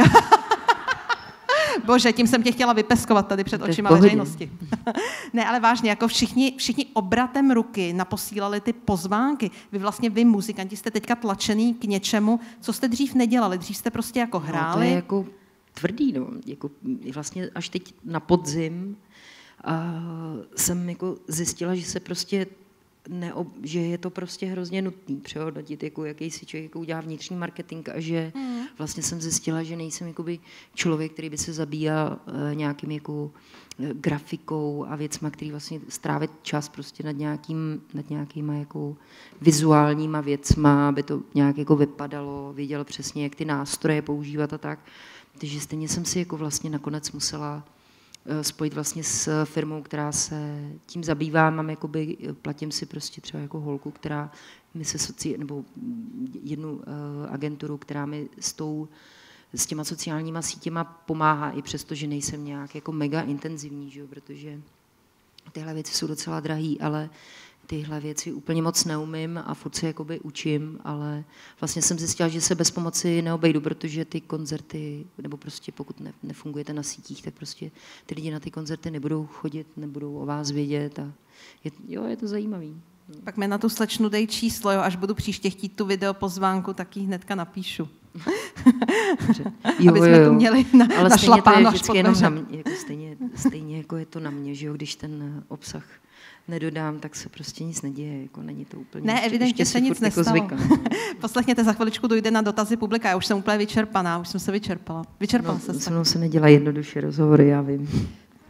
Bože, tím jsem tě chtěla vypeskovat tady před očima veřejnosti. Ne, ale vážně, jako všichni, všichni obratem ruky naposílali ty pozvánky. Vy vlastně, vy muzikanti, jste teďka tlačený k něčemu, co jste dřív nedělali. Dřív jste prostě jako hráli. No, to je jako tvrdý, no. Jako vlastně až teď na podzim a jsem jako zjistila, že se prostě neob, že je to prostě hrozně nutný přehodnotit, jako jaký si člověk jako udělá vnitřní marketing a že mm. vlastně jsem zjistila, že nejsem jakoby člověk, který by se zabíjal uh, nějakým jako grafikou a věcma, který vlastně strávit čas prostě nad nějakým, nad nějakýma jako vizuálníma věcma, aby to nějak jako vypadalo, věděl přesně, jak ty nástroje používat a tak. Takže stejně jsem si jako vlastně nakonec musela spojit vlastně s firmou, která se tím zabývá. Mám jakoby, platím si prostě třeba jako holku, která mi se soci, nebo jednu uh, agenturu, která mi s tou, s těma sociálníma sítěma pomáhá, i přesto, že nejsem nějak jako mega intenzivní, že? Protože tyhle věci jsou docela drahý, ale tyhle věci úplně moc neumím a furt se jakoby učím, ale vlastně jsem zjistila, že se bez pomoci neobejdu, protože ty koncerty, nebo prostě pokud ne, nefungujete na sítích, tak prostě ty lidi na ty koncerty nebudou chodit, nebudou o vás vědět a je, jo, je to zajímavý. Pak mi na tu slečnu dej číslo, jo, až budu příště chtít tu video pozvánku, tak ji hnedka napíšu. Jo, aby jsme jo, jo. tu měli na, ale našlapáno až pod jenom na mě, jako stejně, stejně jako je to na mě, že jo, když ten obsah nedodám, tak se prostě nic neděje, jako není to úplně... Ne, ještě, evidentně ještě se nic nestalo. Jako zvykám, Poslechněte, za chviličku dojde na dotazy publika, já už jsem úplně vyčerpaná, už jsem se vyčerpala. Vyčerpala no, se. Se mnou se nedělá jednoduše rozhovory, já vím.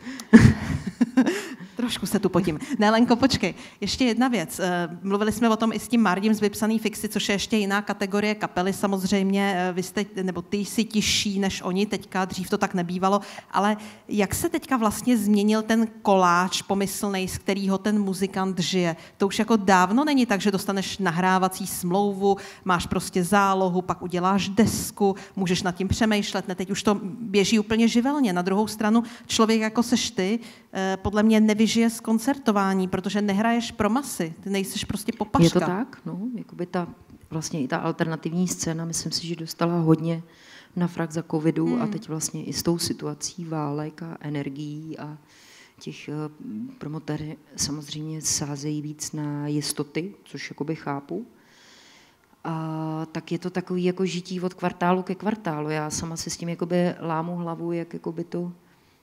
Trošku se tu potím. Ne, Lenko, počkej. Ještě jedna věc. Mluvili jsme o tom i s tím Mardím z Vypsaný fixy, což je ještě jiná kategorie kapely. Samozřejmě vy jste, nebo ty jsi tižší než oni teďka, dřív to tak nebývalo, ale jak se teďka vlastně změnil ten koláč pomyslnej, z kterého ten muzikant žije? To už jako dávno není tak, že dostaneš nahrávací smlouvu, máš prostě zálohu, pak uděláš desku, můžeš nad tím přemýšlet, ne, teď už to běží úplně živelně. Na druhou stranu člověk jako seš ty, podle mě nevyžije z koncertování, protože nehraješ pro masy, ty nejseš prostě popařka. Je to tak, no, jakoby ta, vlastně i ta alternativní scéna, myslím si, že dostala hodně na frak za covidu hmm. a teď vlastně i s tou situací válek a energií a těch promotéry samozřejmě sázejí víc na jistoty, což jakoby chápu. A tak je to takový jako žití od kvartálu ke kvartálu. Já sama si s tím jakoby lámu hlavu, jak jakoby to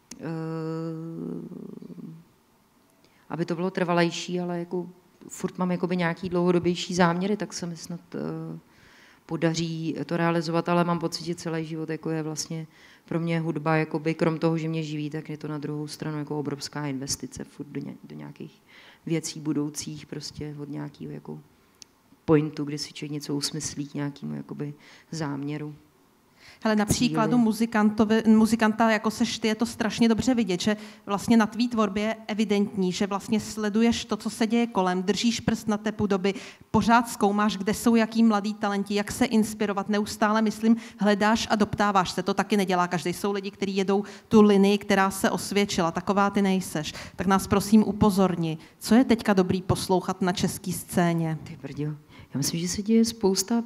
aby to bylo trvalejší, ale jako furt mám jakoby nějaký dlouhodobější záměry, tak se mi snad uh, podaří to realizovat, ale mám pocit, že celý život jako je vlastně pro mě hudba, jakoby, krom toho, že mě živí, tak je to na druhou stranu jako obrovská investice furt do, ně, do nějakých věcí budoucích, prostě od nějakého jako pointu, kdy si člověk něco usmyslí k nějakému jakoby záměru. Ale na příkladu muzikanta, jako seš ty, je to strašně dobře vidět, že vlastně na tvý tvorbě je evidentní, že vlastně sleduješ to, co se děje kolem, držíš prst na tepu doby, pořád zkoumáš, kde jsou jaký mladí talenti, jak se inspirovat, neustále, myslím, hledáš a doptáváš se. To taky nedělá každý. Jsou lidi, kteří jedou tu linii, která se osvědčila. Taková ty nejseš. Tak nás prosím upozorni, co je teďka dobrý poslouchat na české scéně? Ty brďo, já myslím, že se děje spousta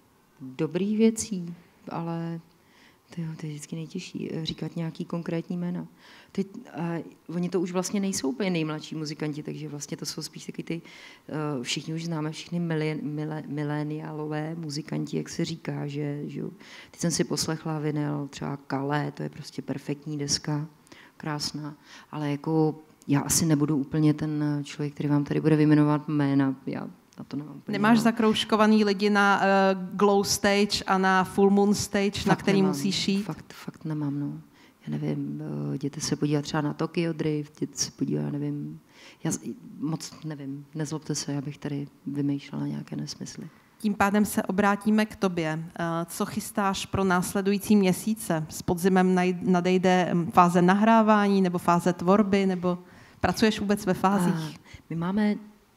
dobrých věcí, ale tyjo, to je vždycky nejtěžší říkat nějaký konkrétní jména. Teď, uh, oni to už vlastně nejsou úplně nejmladší muzikanti, takže vlastně to jsou spíš taky ty, uh, všichni už známe, všichni milen, mile, mileniálové muzikanti, jak se říká, že, že teď jsem si poslechla vinyl, třeba Kalé, to je prostě perfektní deska, krásná, ale jako já asi nebudu úplně ten člověk, který vám tady bude vyjmenovat jména, já na to nemám úplně. Nemáš zakroužkovaný lidi na uh, Glow Stage a na Full Moon Stage, fakt na který nemám, musíš jít? Fakt, fakt nemám, no. Já nevím, jděte se podívat třeba na Tokyo Drift, jděte se podívat, já nevím, já moc nevím, nezlobte se, já bych tady vymýšlela nějaké nesmysly. Tím pádem se obrátíme k tobě. Co chystáš pro následující měsíce? S podzimem nadejde fáze nahrávání nebo fáze tvorby, nebo pracuješ vůbec ve fázích? A my máme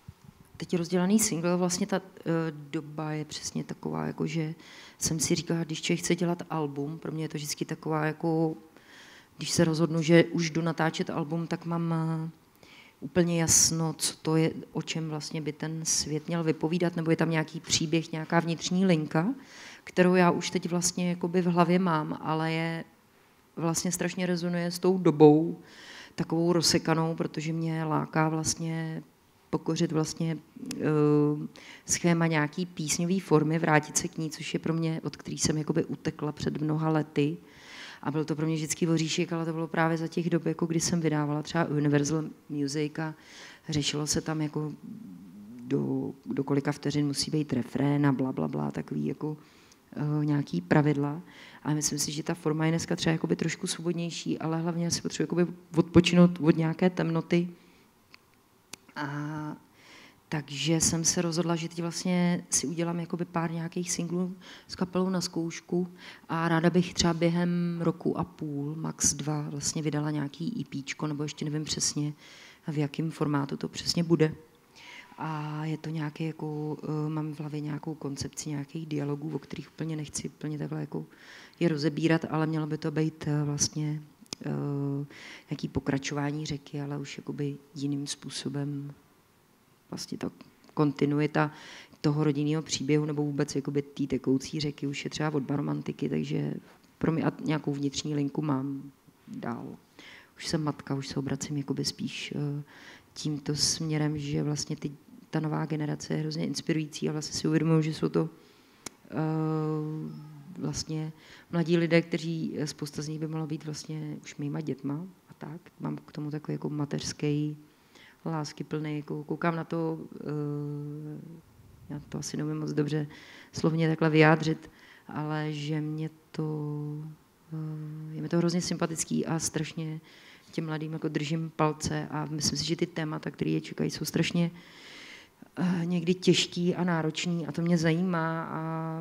teď rozdělaný single, vlastně ta uh, doba je přesně taková, jako že jsem si říkala, když člověk chce dělat album, pro mě je to vždycky taková, jako když se rozhodnu, že už jdu natáčet album, tak mám uh, úplně jasno, co to je, o čem vlastně by ten svět měl vypovídat, nebo je tam nějaký příběh, nějaká vnitřní linka, kterou já už teď vlastně jakoby v hlavě mám, ale je vlastně strašně rezonuje s tou dobou, takovou rozsekanou, protože mě láká vlastně pokořit vlastně uh, schéma nějaký písňové formy, vrátit se k ní, což je pro mě, od který jsem jakoby utekla před mnoha lety. A byl to pro mě vždycky voříšek, ale to bylo právě za těch dob, jako kdy jsem vydávala třeba Universal Music a řešilo se tam jako do, do kolika vteřin musí být refrén a bla, bla, bla, takový jako uh, nějaký pravidla. A myslím si, že ta forma je dneska třeba jakoby trošku svobodnější, ale hlavně si potřebuji jakoby odpočinout od nějaké temnoty. A takže jsem se rozhodla, že teď vlastně si udělám jakoby pár nějakých singlů s kapelou na zkoušku a ráda bych třeba během roku a půl, max dva, vlastně vydala nějaký EPčko, nebo ještě nevím přesně, v jakém formátu to přesně bude. A je to nějaké, jako, mám v hlavě nějakou koncepci nějakých dialogů, o kterých úplně nechci úplně takhle jako je rozebírat, ale mělo by to být vlastně uh, nějaký pokračování řeky, ale už jakoby jiným způsobem. Vlastně ta kontinuita toho rodinného příběhu nebo vůbec jakoby té tekoucí řeky už je třeba od baromantiky, takže pro mě nějakou vnitřní linku mám dál. Už jsem matka, už se obracím jakoby spíš uh, tímto směrem, že vlastně ty, ta nová generace je hrozně inspirující a vlastně si uvědomuji, že jsou to uh, vlastně mladí lidé, kteří spousta z nich by mohlo být vlastně už mýma dětma a tak. Mám k tomu takový jako mateřský láskyplný, jako koukám na to, uh, já to asi neumím moc dobře slovně takhle vyjádřit, ale že mě to, uh, je mi to hrozně sympatický a strašně těm mladým jako držím palce a myslím si, že ty témata, které je čekají, jsou strašně uh, někdy těžký a náročný a to mě zajímá a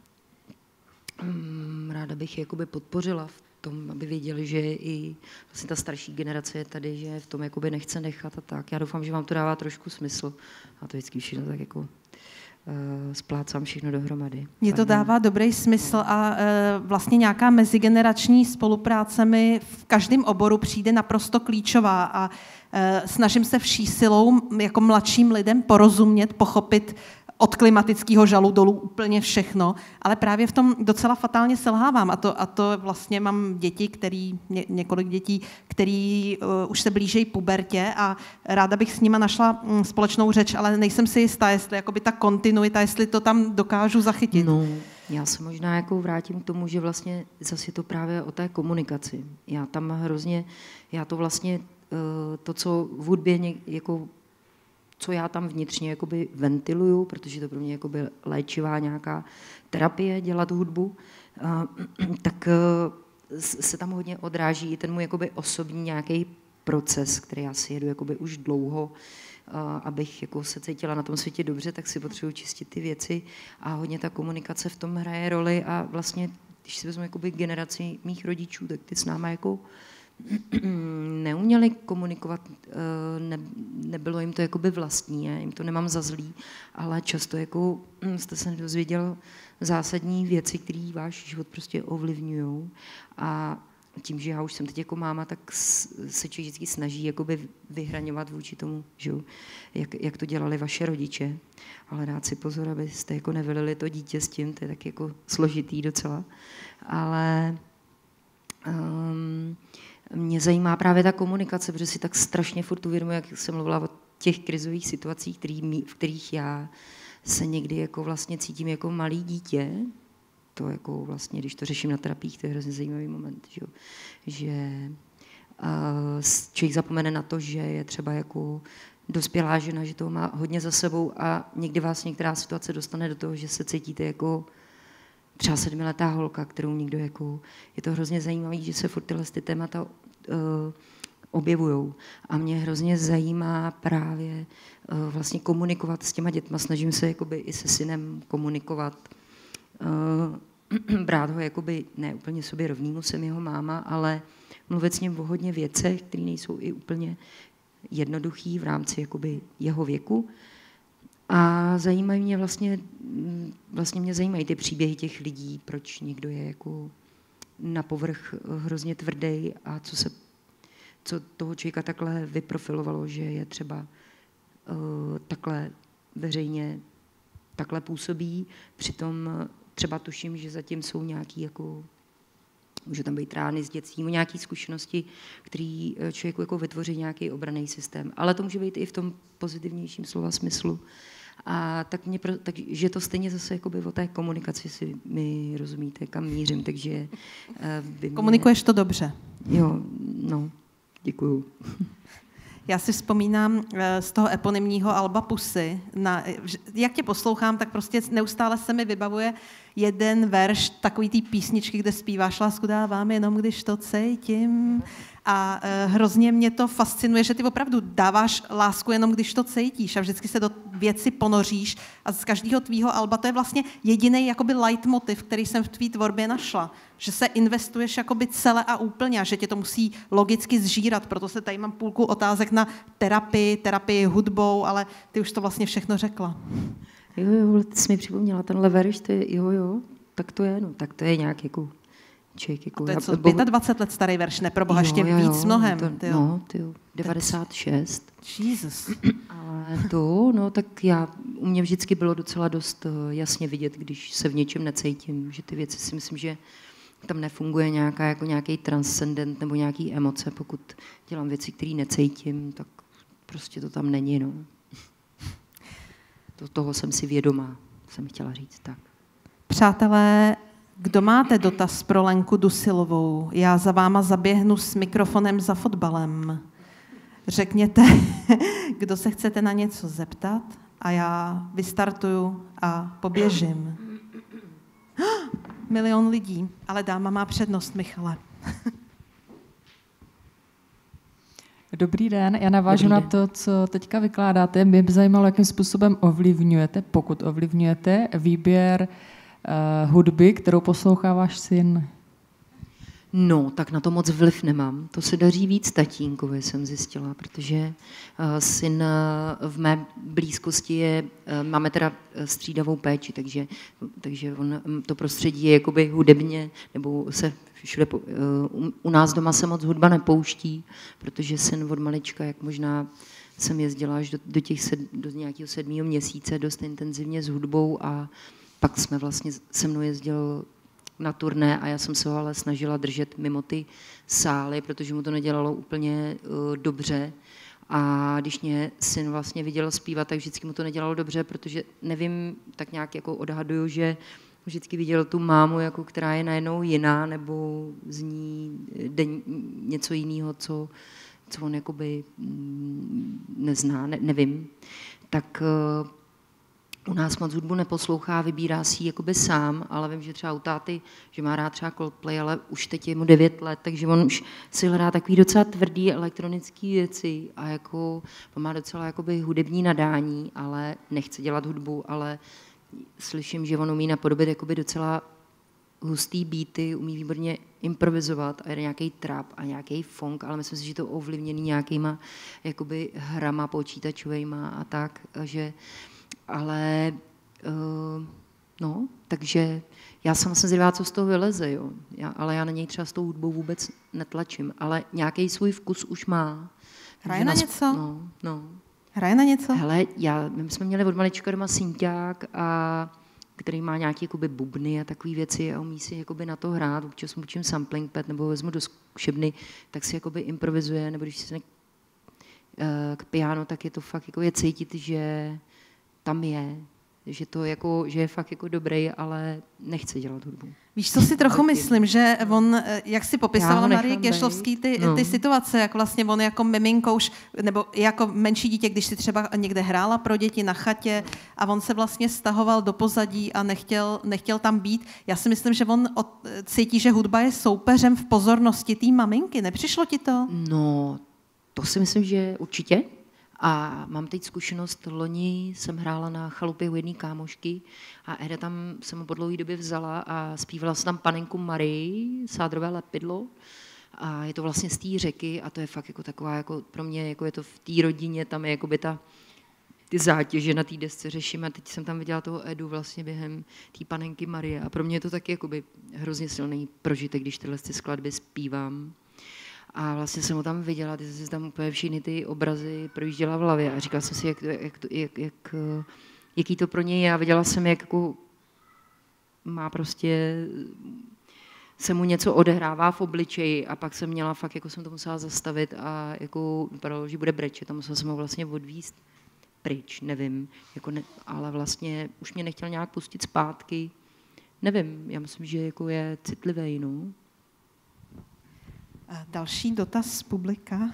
um, ráda bych je jakoby podpořila v tom, aby věděli, že i vlastně ta starší generace je tady, že v tom jakoby nechce nechat a tak. Já doufám, že vám to dává trošku smysl a to vždycky všechno tak jako uh, splácám všechno dohromady. Mně to dává dobrý smysl a uh, vlastně nějaká mezigenerační spolupráce mi v každém oboru přijde naprosto klíčová a uh, snažím se vší silou jako mladším lidem porozumět, pochopit od klimatického žalu dolů úplně všechno, ale právě v tom docela fatálně selhávám a to, a to vlastně mám děti, který, ně, několik dětí, který uh, už se blížejí pubertě a ráda bych s nima našla um, společnou řeč, ale nejsem si jistá, jestli jakoby ta kontinuita, jestli to tam dokážu zachytit. No, já se možná jako vrátím k tomu, že vlastně zase je to právě o té komunikaci. Já tam hrozně, já to vlastně, uh, to, co v hudbě něk, jako co já tam vnitřně jakoby ventiluju, protože to pro mě jakoby léčivá nějaká terapie dělat hudbu, tak se tam hodně odráží ten můj jakoby osobní nějaký proces, který já si jedu jakoby už dlouho, abych jako se cítila na tom světě dobře, tak si potřebuji čistit ty věci a hodně ta komunikace v tom hraje roli a vlastně když si vezmu jakoby generaci mých rodičů, tak ty s náma jako neuměli komunikovat, ne, nebylo jim to jakoby vlastní, já jim to nemám za zlý, ale často jako jste se dozvěděl zásadní věci, které váš život prostě ovlivňují. A tím, že já už jsem teď jako máma, tak se člověk vždycky snaží jakoby vyhraňovat vůči tomu, že jo, jak, jak to dělali vaše rodiče. Ale dát si pozor, abyste jako nevylili to dítě s tím, to je tak jako složitý docela. Ale um, mě zajímá právě ta komunikace, protože si tak strašně furt uvědomuji, jak jsem mluvila o těch krizových situacích, který, v kterých já se někdy jako vlastně cítím jako malý dítě. To jako vlastně, když to řeším na terapiích, to je hrozně zajímavý moment, že, že uh, člověk zapomene na to, že je třeba jako dospělá žena, že toho má hodně za sebou a někdy vás některá situace dostane do toho, že se cítíte jako třeba sedmiletá holka, kterou někdo jako, je to hrozně zajímavé, že se furt tyhle ty témata uh, objevujou. A mě hrozně zajímá právě uh, vlastně komunikovat s těma dětma. Snažím se jakoby i se synem komunikovat. Uh, brát ho jakoby ne úplně sobě rovnýmu, jsem jeho máma, ale mluvit s ním o hodně věcech, které nejsou i úplně jednoduchý v rámci jakoby jeho věku. A zajímají mě vlastně, vlastně mě zajímají ty příběhy těch lidí, proč někdo je jako na povrch hrozně tvrdý a co se, co toho člověka takhle vyprofilovalo, že je třeba uh, takhle veřejně takhle působí, přitom třeba tuším, že zatím jsou nějaký jako, může tam být rány z dětství, nějaké zkušenosti, které člověku jako vytvoří nějaký obranný systém. Ale to může být i v tom pozitivnějším slova smyslu. A tak mě, takže to stejně zase jakoby o té komunikaci si mi rozumíte, kam mířím, takže by mě... Komunikuješ to dobře. Jo, no, děkuju. Já si vzpomínám z toho eponymního alba Pusy, na, jak tě poslouchám, tak prostě neustále se mi vybavuje jeden verš takový té písničky, kde zpíváš lásku dávám jenom, když to cítím. A e, hrozně mě to fascinuje, že ty opravdu dáváš lásku jenom, když to cítíš a vždycky se do věci ponoříš a z každého tvýho alba to je vlastně jediný jakoby leitmotiv, který jsem v tvý tvorbě našla. Že se investuješ jakoby celé a úplně a že tě to musí logicky zžírat, proto se tady mám půlku otázek na terapii, terapii hudbou, ale ty už to vlastně všechno řekla. Jo, jo, ty jsi mi připomněla tenhle verš, to je, jo, jo, tak to je, no, tak to je nějak jako člověk. Jako, a to je co, já, dvacet pět let starý verš, neproboha, ještě jo, jo, víc mnohem. To, tyjo. no, tyjo, devadesát šest. Jesus. Ale to, no, tak já, u mě vždycky bylo docela dost jasně vidět, když se v něčem necítím, že ty věci si myslím, že tam nefunguje nějaká, jako nějaký transcendent nebo nějaký emoce, pokud dělám věci, které necítím, tak prostě to tam není, no. To, toho jsem si vědomá, jsem chtěla říct tak. Přátelé, kdo máte dotaz pro Lenku Dusilovou? Já za váma zaběhnu s mikrofonem za fotbalem. Řekněte, kdo se chcete na něco zeptat a já vystartuju a poběžím. Milion lidí, ale dáma má přednost, Michale. Dobrý den, já navážu na to, co teďka vykládáte. Mě by zajímalo, jakým způsobem ovlivňujete, pokud ovlivňujete, výběr uh, hudby, kterou poslouchá váš syn. No, tak na to moc vliv nemám. To se daří víc tatínkovi, jsem zjistila, protože uh, syn uh, v mé blízkosti je, uh, máme teda střídavou péči, takže, takže on, to prostředí je jakoby hudebně, nebo se všude, uh, u nás doma se moc hudba nepouští, protože syn od malička, jak možná jsem jezdila až do, do, těch sed, do nějakého sedmého měsíce dost intenzivně s hudbou a pak jsme vlastně se mnou jezdil na turné a já jsem se ho ale snažila držet mimo ty sály, protože mu to nedělalo úplně uh, dobře. A když mě syn vlastně viděl zpívat, tak vždycky mu to nedělalo dobře, protože nevím, tak nějak jako odhaduju, že vždycky viděl tu mámu, jako, která je najednou jiná, nebo z ní jde něco jiného, co, co on jakoby nezná, ne, nevím. Tak uh, u nás moc hudbu neposlouchá, vybírá si ji jakoby sám, ale vím, že třeba u táty, že má rád třeba Coldplay, ale už teď je mu devět let, takže on už si hledá takový docela tvrdý elektronický věci a jako, on má docela jakoby hudební nadání, ale nechce dělat hudbu, ale slyším, že on umí napodobit jakoby docela hustý beaty, umí výborně improvizovat a je nějaký trap a nějaký funk, ale myslím si, že to ovlivněný nějakýma jakoby hrama počítačovejma a tak, že ale uh, no, takže já sama jsem zvědavá, co z toho vyleze, jo. Já, ale já na něj třeba s tou hudbou vůbec netlačím, ale nějaký svůj vkus už má. Hraje na nás, něco? No, no. Hraje na něco? Hele, já, my jsme měli od malička doma synťák, a, který má nějaké jakoby bubny a takové věci a umí si jakoby na to hrát. Občas mu učím sampling pad nebo vezmu do zkušebny, tak si jakoby improvizuje, nebo když si k piano, tak je to fakt jako je cítit, že tam je, že to jako, že je fakt jako dobrý, ale nechce dělat hudbu. Víš, co si trochu myslím, že on, jak si popisovala Marie Kešlovský ty, no. ty situace, jak vlastně on jako miminko už, nebo jako menší dítě, když si třeba někde hrála pro děti na chatě a on se vlastně stahoval do pozadí a nechtěl, nechtěl tam být. Já si myslím, že on od, cítí, že hudba je soupeřem v pozornosti té maminky. Nepřišlo ti to? No, to si myslím, že určitě. A mám teď zkušenost, loni jsem hrála na chalupě u jedné kámošky a Eda tam jsem mu po dlouhé době vzala a zpívala jsem tam Panenku Marii, Sádrové lepidlo. A je to vlastně z té řeky a to je fakt jako taková, jako pro mě, jako je to v té rodině, tam je jakoby ta, ty zátěže na té desce řeším a teď jsem tam viděla toho Edu vlastně během té Panenky Marie a pro mě je to taky jakoby hrozně silný prožitek, když tyhle ty skladby zpívám. A vlastně jsem ho tam viděla, ty jsem si tam úplně všechny ty obrazy projížděla v hlavě a říkala jsem si, jak, jak, jak, jak, jaký to pro něj je a viděla jsem, jak jako má prostě, se mu něco odehrává v obličeji a pak jsem měla fakt, jako jsem to musela zastavit a jako vypadalo, že bude brečet a musela jsem ho vlastně odvízt pryč, nevím, jako ne, ale vlastně už mě nechtěl nějak pustit zpátky, nevím, já myslím, že jako je citlivý, no. Další dotaz z publika.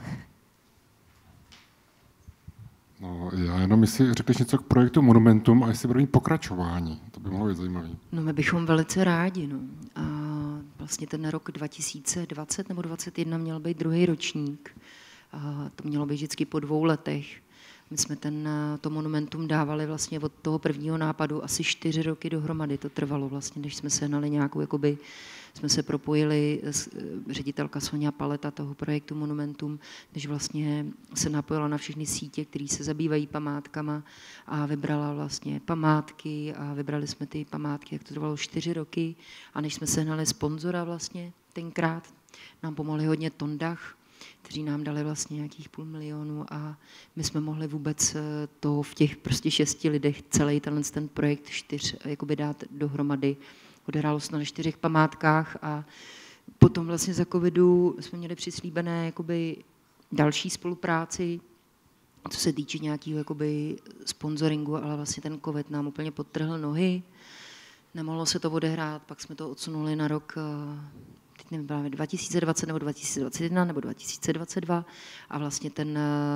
No, já jenom, jestli řekneš něco k projektu Monumentum a jestli bude mít pokračování, to by mohlo být zajímavé. No, my bychom velice rádi, no. A vlastně ten rok dva tisíce dvacet nebo dvacet jedna měl být druhý ročník. A to mělo být vždycky po dvou letech. My jsme ten, to Monumentum dávali vlastně od toho prvního nápadu asi čtyři roky dohromady. To trvalo vlastně, než jsme sehnali nějakou, jakoby, jsme se propojili, ředitelka Sonja Paleta toho projektu Monumentum, než vlastně se napojila na všechny sítě, které se zabývají památkama a vybrala vlastně památky a vybrali jsme ty památky, jak to trvalo čtyři roky a než jsme sehnali sponzora vlastně tenkrát, nám pomohli hodně Tondach, kteří nám dali vlastně nějakých půl milionu a my jsme mohli vůbec to v těch prostě šesti lidech celý ten, ten projekt čtyř jakoby dát dohromady. Odehrálo se na čtyřech památkách a potom vlastně za covidu jsme měli přislíbené jakoby další spolupráci, co se týče nějakého jakoby sponsoringu, ale vlastně ten covid nám úplně podtrhl nohy. Nemohlo se to odehrát, pak jsme to odsunuli na rok teď nevím, dva tisíce dvacet nebo dva tisíce dvacet jedna nebo dva tisíce dvacet dva a vlastně ten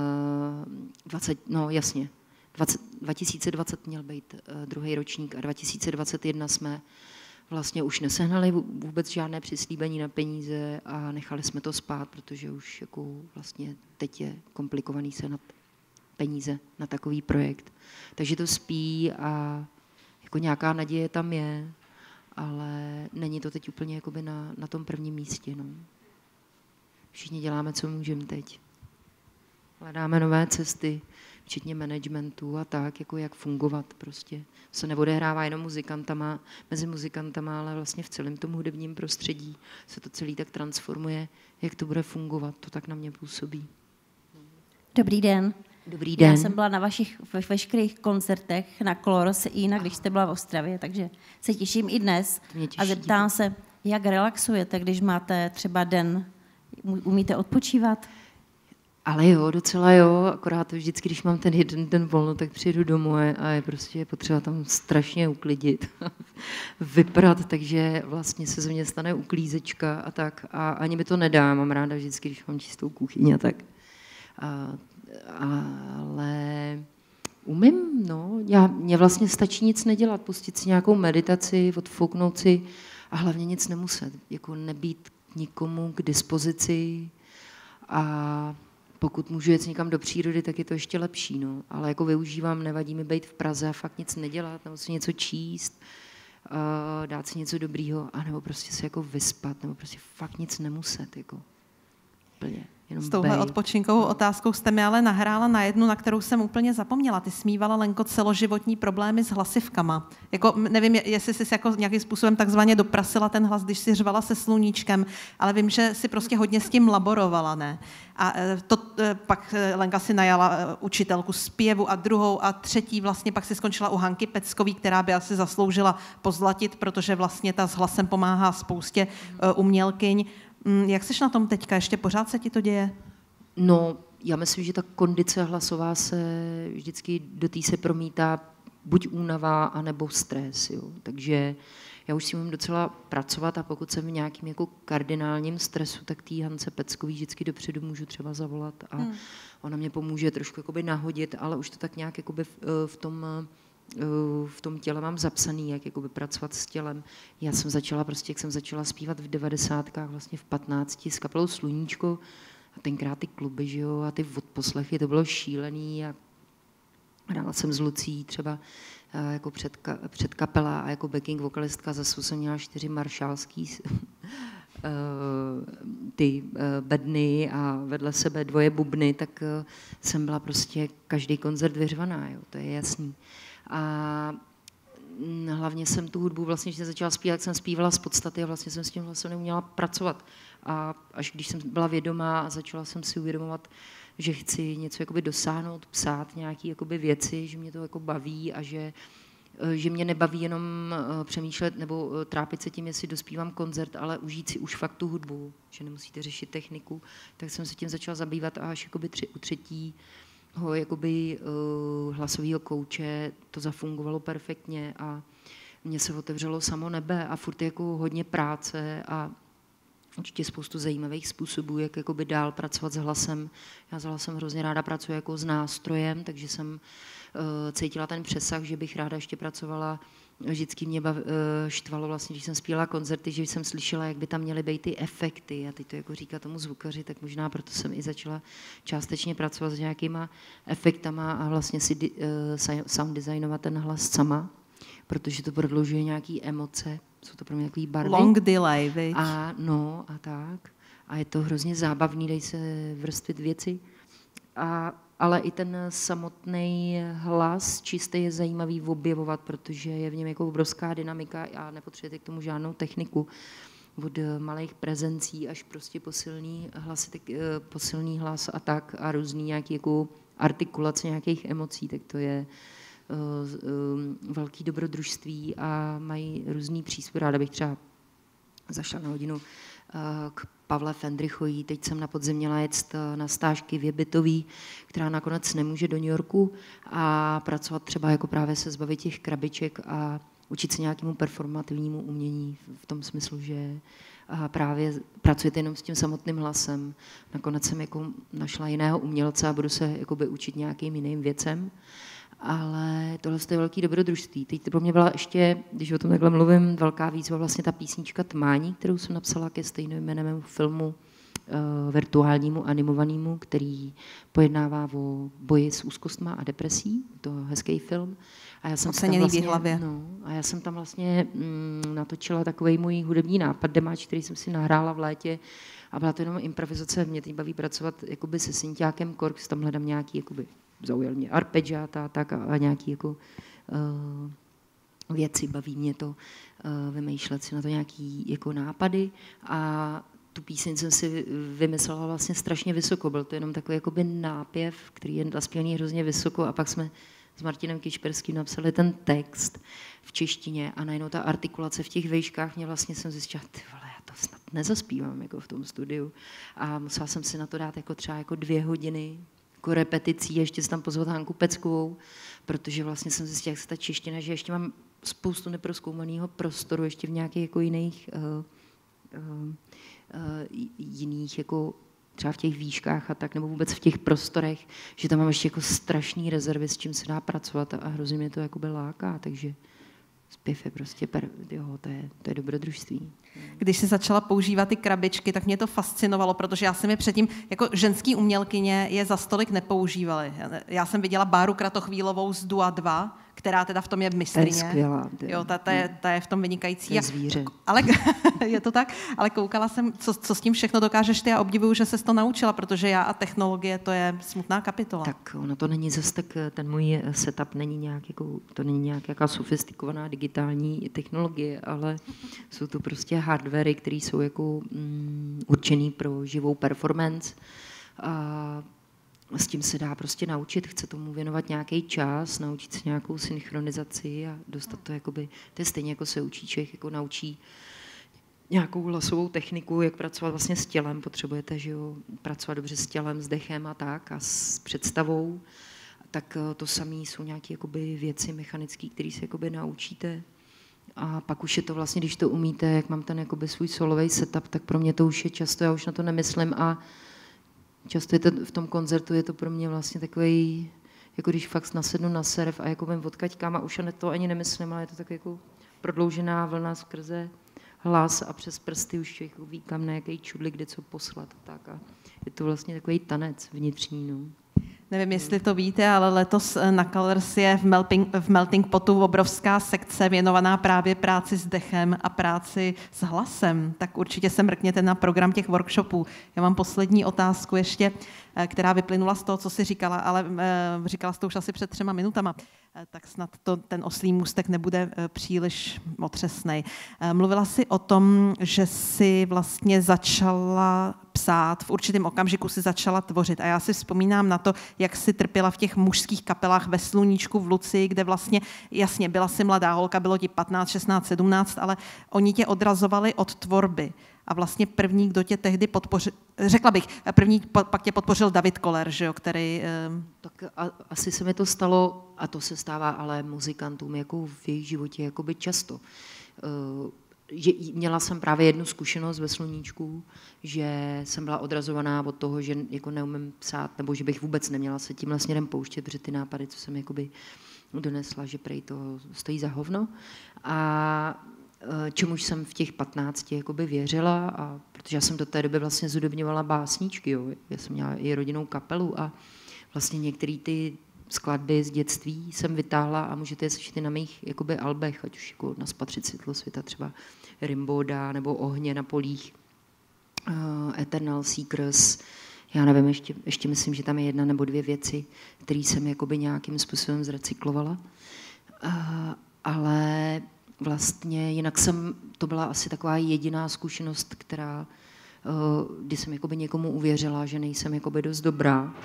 dvacet, no jasně, dvacet, dva tisíce dvacet měl být druhý ročník a dva tisíce dvacet jedna jsme vlastně už nesehnali vůbec žádné přislíbení na peníze a nechali jsme to spát, protože už jako vlastně teď je komplikovaný se na peníze na takový projekt. Takže to spí a jako nějaká naděje tam je, ale není to teď úplně jakoby na, na tom prvním místě. No. Všichni děláme, co můžeme teď. Hledáme nové cesty, včetně managementu a tak, jako jak fungovat prostě. Se neodehrává jenom muzikantama, mezi muzikantama, ale vlastně v celém tom hudebním prostředí se to celý tak transformuje, jak to bude fungovat, to tak na mě působí. Dobrý den. Dobrý den. Já jsem byla na vašich ve veškerých koncertech na Kloros i jinak, když jste byla v Ostravě, takže se těším i dnes. Těší, a zeptám se, jak relaxujete, když máte třeba den, umíte odpočívat? Ale jo, docela jo, akorát vždycky, když mám ten jeden den volno, tak přijedu domů a je prostě potřeba tam strašně uklidit, vyprat, takže vlastně se ze mě stane uklízečka a tak. A ani mi to nedá, mám ráda vždycky, když mám čistou kuchyni a tak. A, ale umím, no, já, mně vlastně stačí nic nedělat, pustit si nějakou meditaci, odfouknout si a hlavně nic nemuset, jako nebýt nikomu k dispozici a pokud můžu jet někam do přírody, tak je to ještě lepší, no. Ale jako využívám, nevadí mi být v Praze a fakt nic nedělat, nebo si něco číst. uh, dát si něco dobrýho, anebo prostě se jako vyspat, nebo prostě fakt nic nemuset, jako úplně. S touhle odpočinkovou otázkou jste mi ale nahrála na jednu, na kterou jsem úplně zapomněla. Ty smívala, Lenko, celoživotní problémy s hlasivkama. Jako, nevím, jestli jsi jako nějakým způsobem takzvaně doprasila ten hlas, když si řvala se sluníčkem, ale vím, že si prostě hodně s tím laborovala, ne? A to, pak Lenka si najala učitelku zpěvu a druhou a třetí vlastně pak si skončila u Hanky Peckový, která by asi zasloužila pozlatit, protože vlastně ta s hlasem pomáhá spoustě umělkyň. Jak jsi na tom teďka? Ještě pořád se ti to děje? No, já myslím, že ta kondice hlasová se vždycky do té se promítá buď únava, anebo stres. Jo. Takže já už si můžu docela pracovat a pokud jsem v nějakým jako kardinálním stresu, tak tý Hance Peckový vždycky dopředu můžu třeba zavolat a hmm. ona mě pomůže trošku jakoby nahodit, ale už to tak nějak jakoby v, v tom... v tom těle mám zapsaný, jak jakoby pracovat s tělem. Já jsem začala prostě, jak jsem začala zpívat v devadesátkách, vlastně v patnácti s kapelou Sluníčko a tenkrát ty kluby, že jo, a ty odposlechy, to bylo šílený a hrála jsem s Lucí třeba jako před, před kapela a jako backing vokalistka zase jsem měla čtyři maršálský ty bedny a vedle sebe dvoje bubny, tak jsem byla prostě každý koncert vyřvaná, jo, to je jasný. A hlavně jsem tu hudbu, vlastně, když jsem začala zpívat, jsem zpívala z podstaty a vlastně jsem s tím hlasem neuměla pracovat. A až když jsem byla vědomá a začala jsem si uvědomovat, že chci něco jakoby dosáhnout, psát nějaké jakoby věci, že mě to jako baví a že, že mě nebaví jenom přemýšlet nebo trápit se tím, jestli dospívám koncert, ale užít si už fakt tu hudbu, že nemusíte řešit techniku, tak jsem se tím začala zabývat a až jakoby tři, u třetí ho jakoby uh, hlasového kouče to zafungovalo perfektně a mně se otevřelo samo nebe a furt jako hodně práce a určitě spoustu zajímavých způsobů, jak jakoby dál pracovat s hlasem. Já s hlasem hrozně ráda pracuji jako s nástrojem, takže jsem uh, cítila ten přesah, že bych ráda ještě pracovala. Vždycky mě bav, uh, štvalo vlastně, když jsem zpívala koncerty, že jsem slyšela, jak by tam měly být ty efekty a teď to jako říká tomu zvukaři, tak možná proto jsem i začala částečně pracovat s nějakýma efektama a vlastně si di, uh, sound designovat ten hlas sama, protože to prodlužuje nějaký emoce, jsou to pro mě takový barvy. Long delay, viď? A no a tak. A je to hrozně zábavný, dají se vrstvit věci. A, ale i ten samotný hlas čistý je zajímavý objevovat, protože je v něm jako obrovská dynamika a nepotřebujete k tomu žádnou techniku. Od malých prezencí až prostě posilný hlas, tak, posilný hlas a tak a různý nějaký jako artikulace nějakých emocí, tak to je velký dobrodružství a mají různý přístup. Ráda bych třeba zašla na hodinu k Pavle Fendrichovi. Teď jsem na podzim měla jet na stážky v Jebitový, která nakonec nemůže do New Yorku a pracovat třeba jako právě se zbavit těch krabiček a učit se nějakému performativnímu umění v tom smyslu, že právě pracujete jenom s tím samotným hlasem. Nakonec jsem jako našla jiného umělce a budu se jakoby učit nějakým jiným věcem. Ale tohle je velký dobrodružství. Teď to pro mě byla ještě, když o tom takhle mluvím, velká výzva vlastně ta písnička Tmání, kterou jsem napsala ke stejnojmennému filmu uh, virtuálnímu, animovanému, který pojednává o boji s úzkostma a depresí. To je hezký film. A já jsem Oceněný vlastně, výhlavě. no, a já jsem tam vlastně mm, natočila takovej můj hudební nápad, demáč, který jsem si nahrála v létě. A byla to jenom improvizace. Mě teď baví pracovat jakoby se synťákem Korks, tam hledám nějaký jakoby zaujal mě arpeggiata tak a, a nějaký jako uh, věci, baví mě to uh, vymýšlet si na to nějaký jako nápady a tu píseň jsem si vymyslela vlastně strašně vysoko, byl to jenom takový jakoby nápěv, který je naspěvaný hrozně vysoko a pak jsme s Martinem Kišperským napsali ten text v češtině a najednou ta artikulace v těch vejškách mě vlastně jsem zjistila, ty vole, já to snad nezaspívám jako v tom studiu a musela jsem si na to dát jako třeba jako dvě hodiny jako repeticí, ještě si tam pozvat Hanku Peckovou, protože vlastně jsem zjistila, jak se ta čeština, že ještě mám spoustu neprozkoumaného prostoru ještě v nějakých jako jiných uh, uh, uh, jiných jako třeba v těch výškách a tak, nebo vůbec v těch prostorech, že tam mám ještě jako strašný rezervy, s čím se dá pracovat a hrozně mě to jakoby láká, takže zpěv je prostě, per, jo, to je, to je dobrodružství. Když jsi začala používat ty krabičky, tak mě to fascinovalo, protože já jsem je předtím, jako ženský umělkyně je za stolik nepoužívaly. Já jsem viděla Báru Kratochvílovou z Dua dva, která teda v tom je mistryně. To je skvělá. Jo, ta, ta, je, ta je v tom vynikající. To je zvíře. Ale je to tak, ale koukala jsem, co, co s tím všechno dokážeš ty a obdivuju, že ses to naučila, protože já a technologie, to je smutná kapitola. Tak ono to není zase tak, ten můj setup není nějak jako, to není nějaká sofistikovaná digitální technologie, ale jsou to prostě hardwary, které jsou jako mm, určený pro živou performance. A s tím se dá prostě naučit, chce tomu věnovat nějaký čas, naučit se nějakou synchronizaci a dostat to jakoby, to je stejně jako se učí člověk, jako naučí nějakou hlasovou techniku, jak pracovat vlastně s tělem, potřebujete, že jo, pracovat dobře s tělem, s dechem a tak a s představou, tak to samé jsou nějaké jakoby věci mechanické, které se jakoby naučíte. A pak už je to vlastně, když to umíte, jak mám ten jakoby svůj solový setup, tak pro mě to už je často, já už na to nemyslím a často je to, v tom koncertu je to pro mě vlastně takový, jako když fakt nasednu na surf a jako vím odkaď kam a už na to ani nemyslím, ale je to tak jako prodloužená vlna skrze hlas a přes prsty už člověk ví kam na jaký čudli, kde co poslat. Tak a je to vlastně takový tanec vnitřní. No. Nevím, jestli to víte, ale letos na Colors je v Melting, v Melting Potu obrovská sekce věnovaná právě práci s dechem a práci s hlasem. Tak určitě se mrkněte na program těch workshopů. Já mám poslední otázku ještě, která vyplynula z toho, co jsi říkala, ale říkala jsi to už asi před třema minutama, tak snad to, ten oslý můstek nebude příliš otřesnej. Mluvila jsi o tom, že jsi vlastně začala psát, v určitém okamžiku si začala tvořit. A já si vzpomínám na to, jak jsi trpěla v těch mužských kapelách ve Sluníčku v Lucii, kde vlastně, jasně, byla jsi mladá holka, bylo ti patnáct, šestnáct, sedmnáct, ale oni tě odrazovali od tvorby. A vlastně první, kdo tě tehdy podpořil, řekla bych, první pak tě podpořil David Koller, že jo, který... Tak a, asi se mi to stalo, a to se stává ale muzikantům jako v jejich životě jakoby často. Že měla jsem právě jednu zkušenost ve Sluníčku, že jsem byla odrazovaná od toho, že jako neumím psát, nebo že bych vůbec neměla se tímhle směrem pouštět, protože ty nápady, co jsem jakoby donesla, že prej to stojí za hovno. A čemuž jsem v těch patnácti jakoby věřila, a protože já jsem do té doby vlastně zhudobňovala básníčky, jo. Já jsem měla i rodinnou kapelu a vlastně některé ty skladby z dětství jsem vytáhla a můžete je slyšet na mých jakoby albech, ať už jako Na spatřit světlo světa, třeba Rimboda nebo Ohně na polích, uh, Eternal Seekers, já nevím, ještě, ještě myslím, že tam je jedna nebo dvě věci, které jsem jakoby nějakým způsobem zrecyklovala. Uh, ale vlastně jinak jsem, to byla asi taková jediná zkušenost, která, uh, kdy jsem jakoby někomu uvěřila, že nejsem jakoby dost dobrá.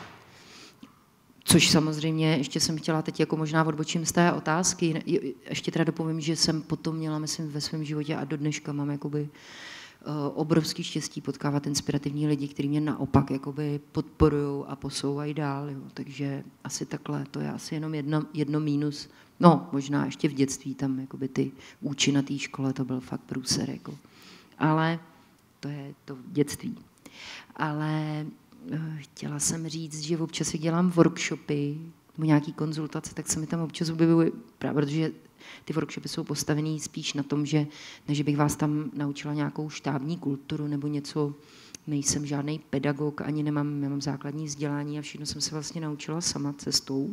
Což samozřejmě, ještě jsem chtěla teď jako možná odbočím z té otázky, ještě teda dopovím, že jsem potom měla, myslím, ve svém životě a do dneška mám jakoby uh, obrovský štěstí potkávat inspirativní lidi, kteří mě naopak jakoby podporují a posouvají dál, jo. Takže asi takhle, to je asi jenom jedno, jedno mínus, no možná ještě v dětství tam jakoby ty úči na té škole, to byl fakt průser, jako. Ale to je to dětství. Ale chtěla jsem říct, že občas, jak dělám workshopy nebo nějaký konzultace, tak se mi tam občas objevují, právě protože ty workshopy jsou postavený spíš na tom, že než bych vás tam naučila nějakou štábní kulturu nebo něco, nejsem žádný pedagog, ani nemám, nemám základní vzdělání a všechno jsem se vlastně naučila sama cestou,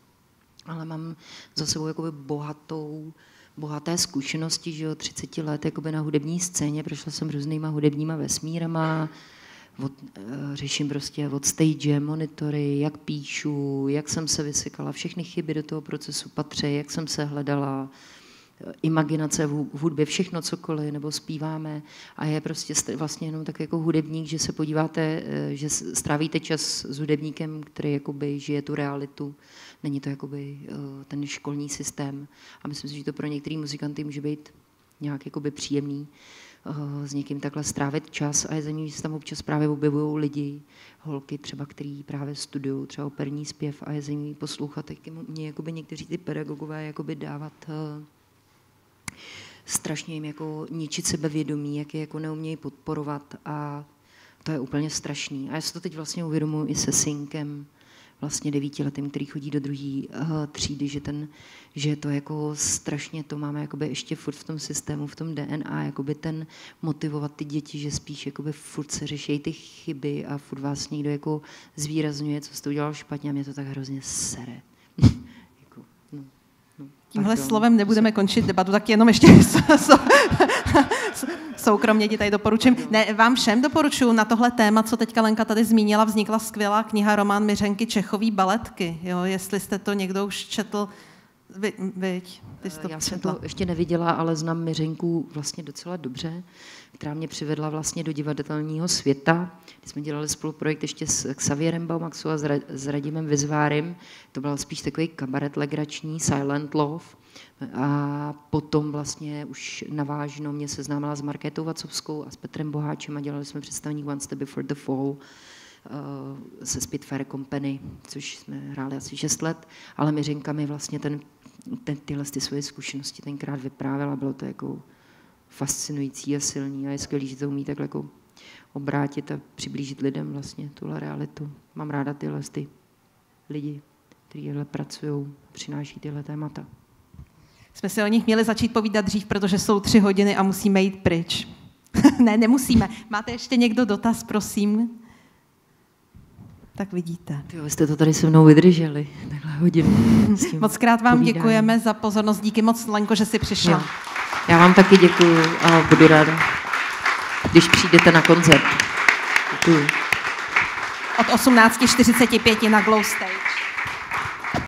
ale mám za sebou jakoby bohatou, bohaté zkušenosti, že jo, třicet let jakoby na hudební scéně, prošla jsem různýma hudebníma vesmírama, Od, řeším prostě od stage, monitory, jak píšu, jak jsem se vysykala, všechny chyby do toho procesu patří, jak jsem se hledala, imaginace v hudbě, všechno cokoliv, nebo zpíváme a je prostě vlastně jenom tak jako hudebník, že se podíváte, že strávíte čas s hudebníkem, který jakoby žije tu realitu, není to jakoby ten školní systém a myslím si, že to pro některý muzikanty může být nějak jakoby příjemný, s někým takhle strávit čas a je zajímavé, že se tam občas právě objevují lidi, holky třeba, který právě studují třeba operní zpěv a je zajímavé poslouchat, jak mě jakoby někteří ty pedagogové jakoby dávat uh, strašně jim jako ničit sebevědomí, jak je jako neumějí podporovat a to je úplně strašný. A já se to teď vlastně uvědomuji i se synkem, vlastně devítiletým, který chodí do druhé uh, třídy, že, ten, že to jako strašně to máme jakoby ještě furt v tom systému, v tom D N A, jakoby ten motivovat ty děti, že spíš jakoby furt se řeší ty chyby a furt vás někdo jako zvýrazňuje, co jste udělal špatně a mě to tak hrozně sere. jako, no, no. Tímhle Pardon. slovem nebudeme končit debatu, tak jenom ještě soukromně ti tady doporučím. Ne, vám všem doporučuji na tohle téma, co teďka Lenka tady zmínila, vznikla skvělá kniha, román Miřenky Čechový baletky. Jo, jestli jste to někdo už četl, vy, viď, ty jsi to Já jsem četla. to ještě neviděla, ale znám Miřenku vlastně docela dobře, která mě přivedla vlastně do divadelního světa. Když jsme dělali spolu projekt ještě s Xavierem Baumaxou a s Radimem Vizvárem, to byl spíš takový kabaret legrační, Silent Love. A potom vlastně už navážno mě seznámila s Markétou Vacovskou a s Petrem Boháčem a dělali jsme představení One Step Before the Fall se Spitfire Company, což jsme hráli asi šest let, ale Miřenka mi vlastně ten, ten, tyhle ty svoje zkušenosti tenkrát vyprávěla, bylo to jako fascinující a silný a je skvělý, že to umí takhle jako obrátit a přiblížit lidem vlastně tuhle realitu. Mám ráda tyhle ty lidi, kteří pracují, přináší tyhle témata. Jsme si o nich měli začít povídat dřív, protože jsou tři hodiny a musíme jít pryč. Ne, nemusíme. Máte ještě někdo dotaz, prosím? Tak vidíte. Jo, vy jste to tady se mnou vydrželi, takhle hodinu. Moc krát vám povídání. děkujeme za pozornost. Díky moc, Lenko, že jsi přišla. Jo. Já vám taky děkuju a budu ráda, když přijdete na koncert. Děkuju. Od osmnáct čtyřicet pět na Glow Stage.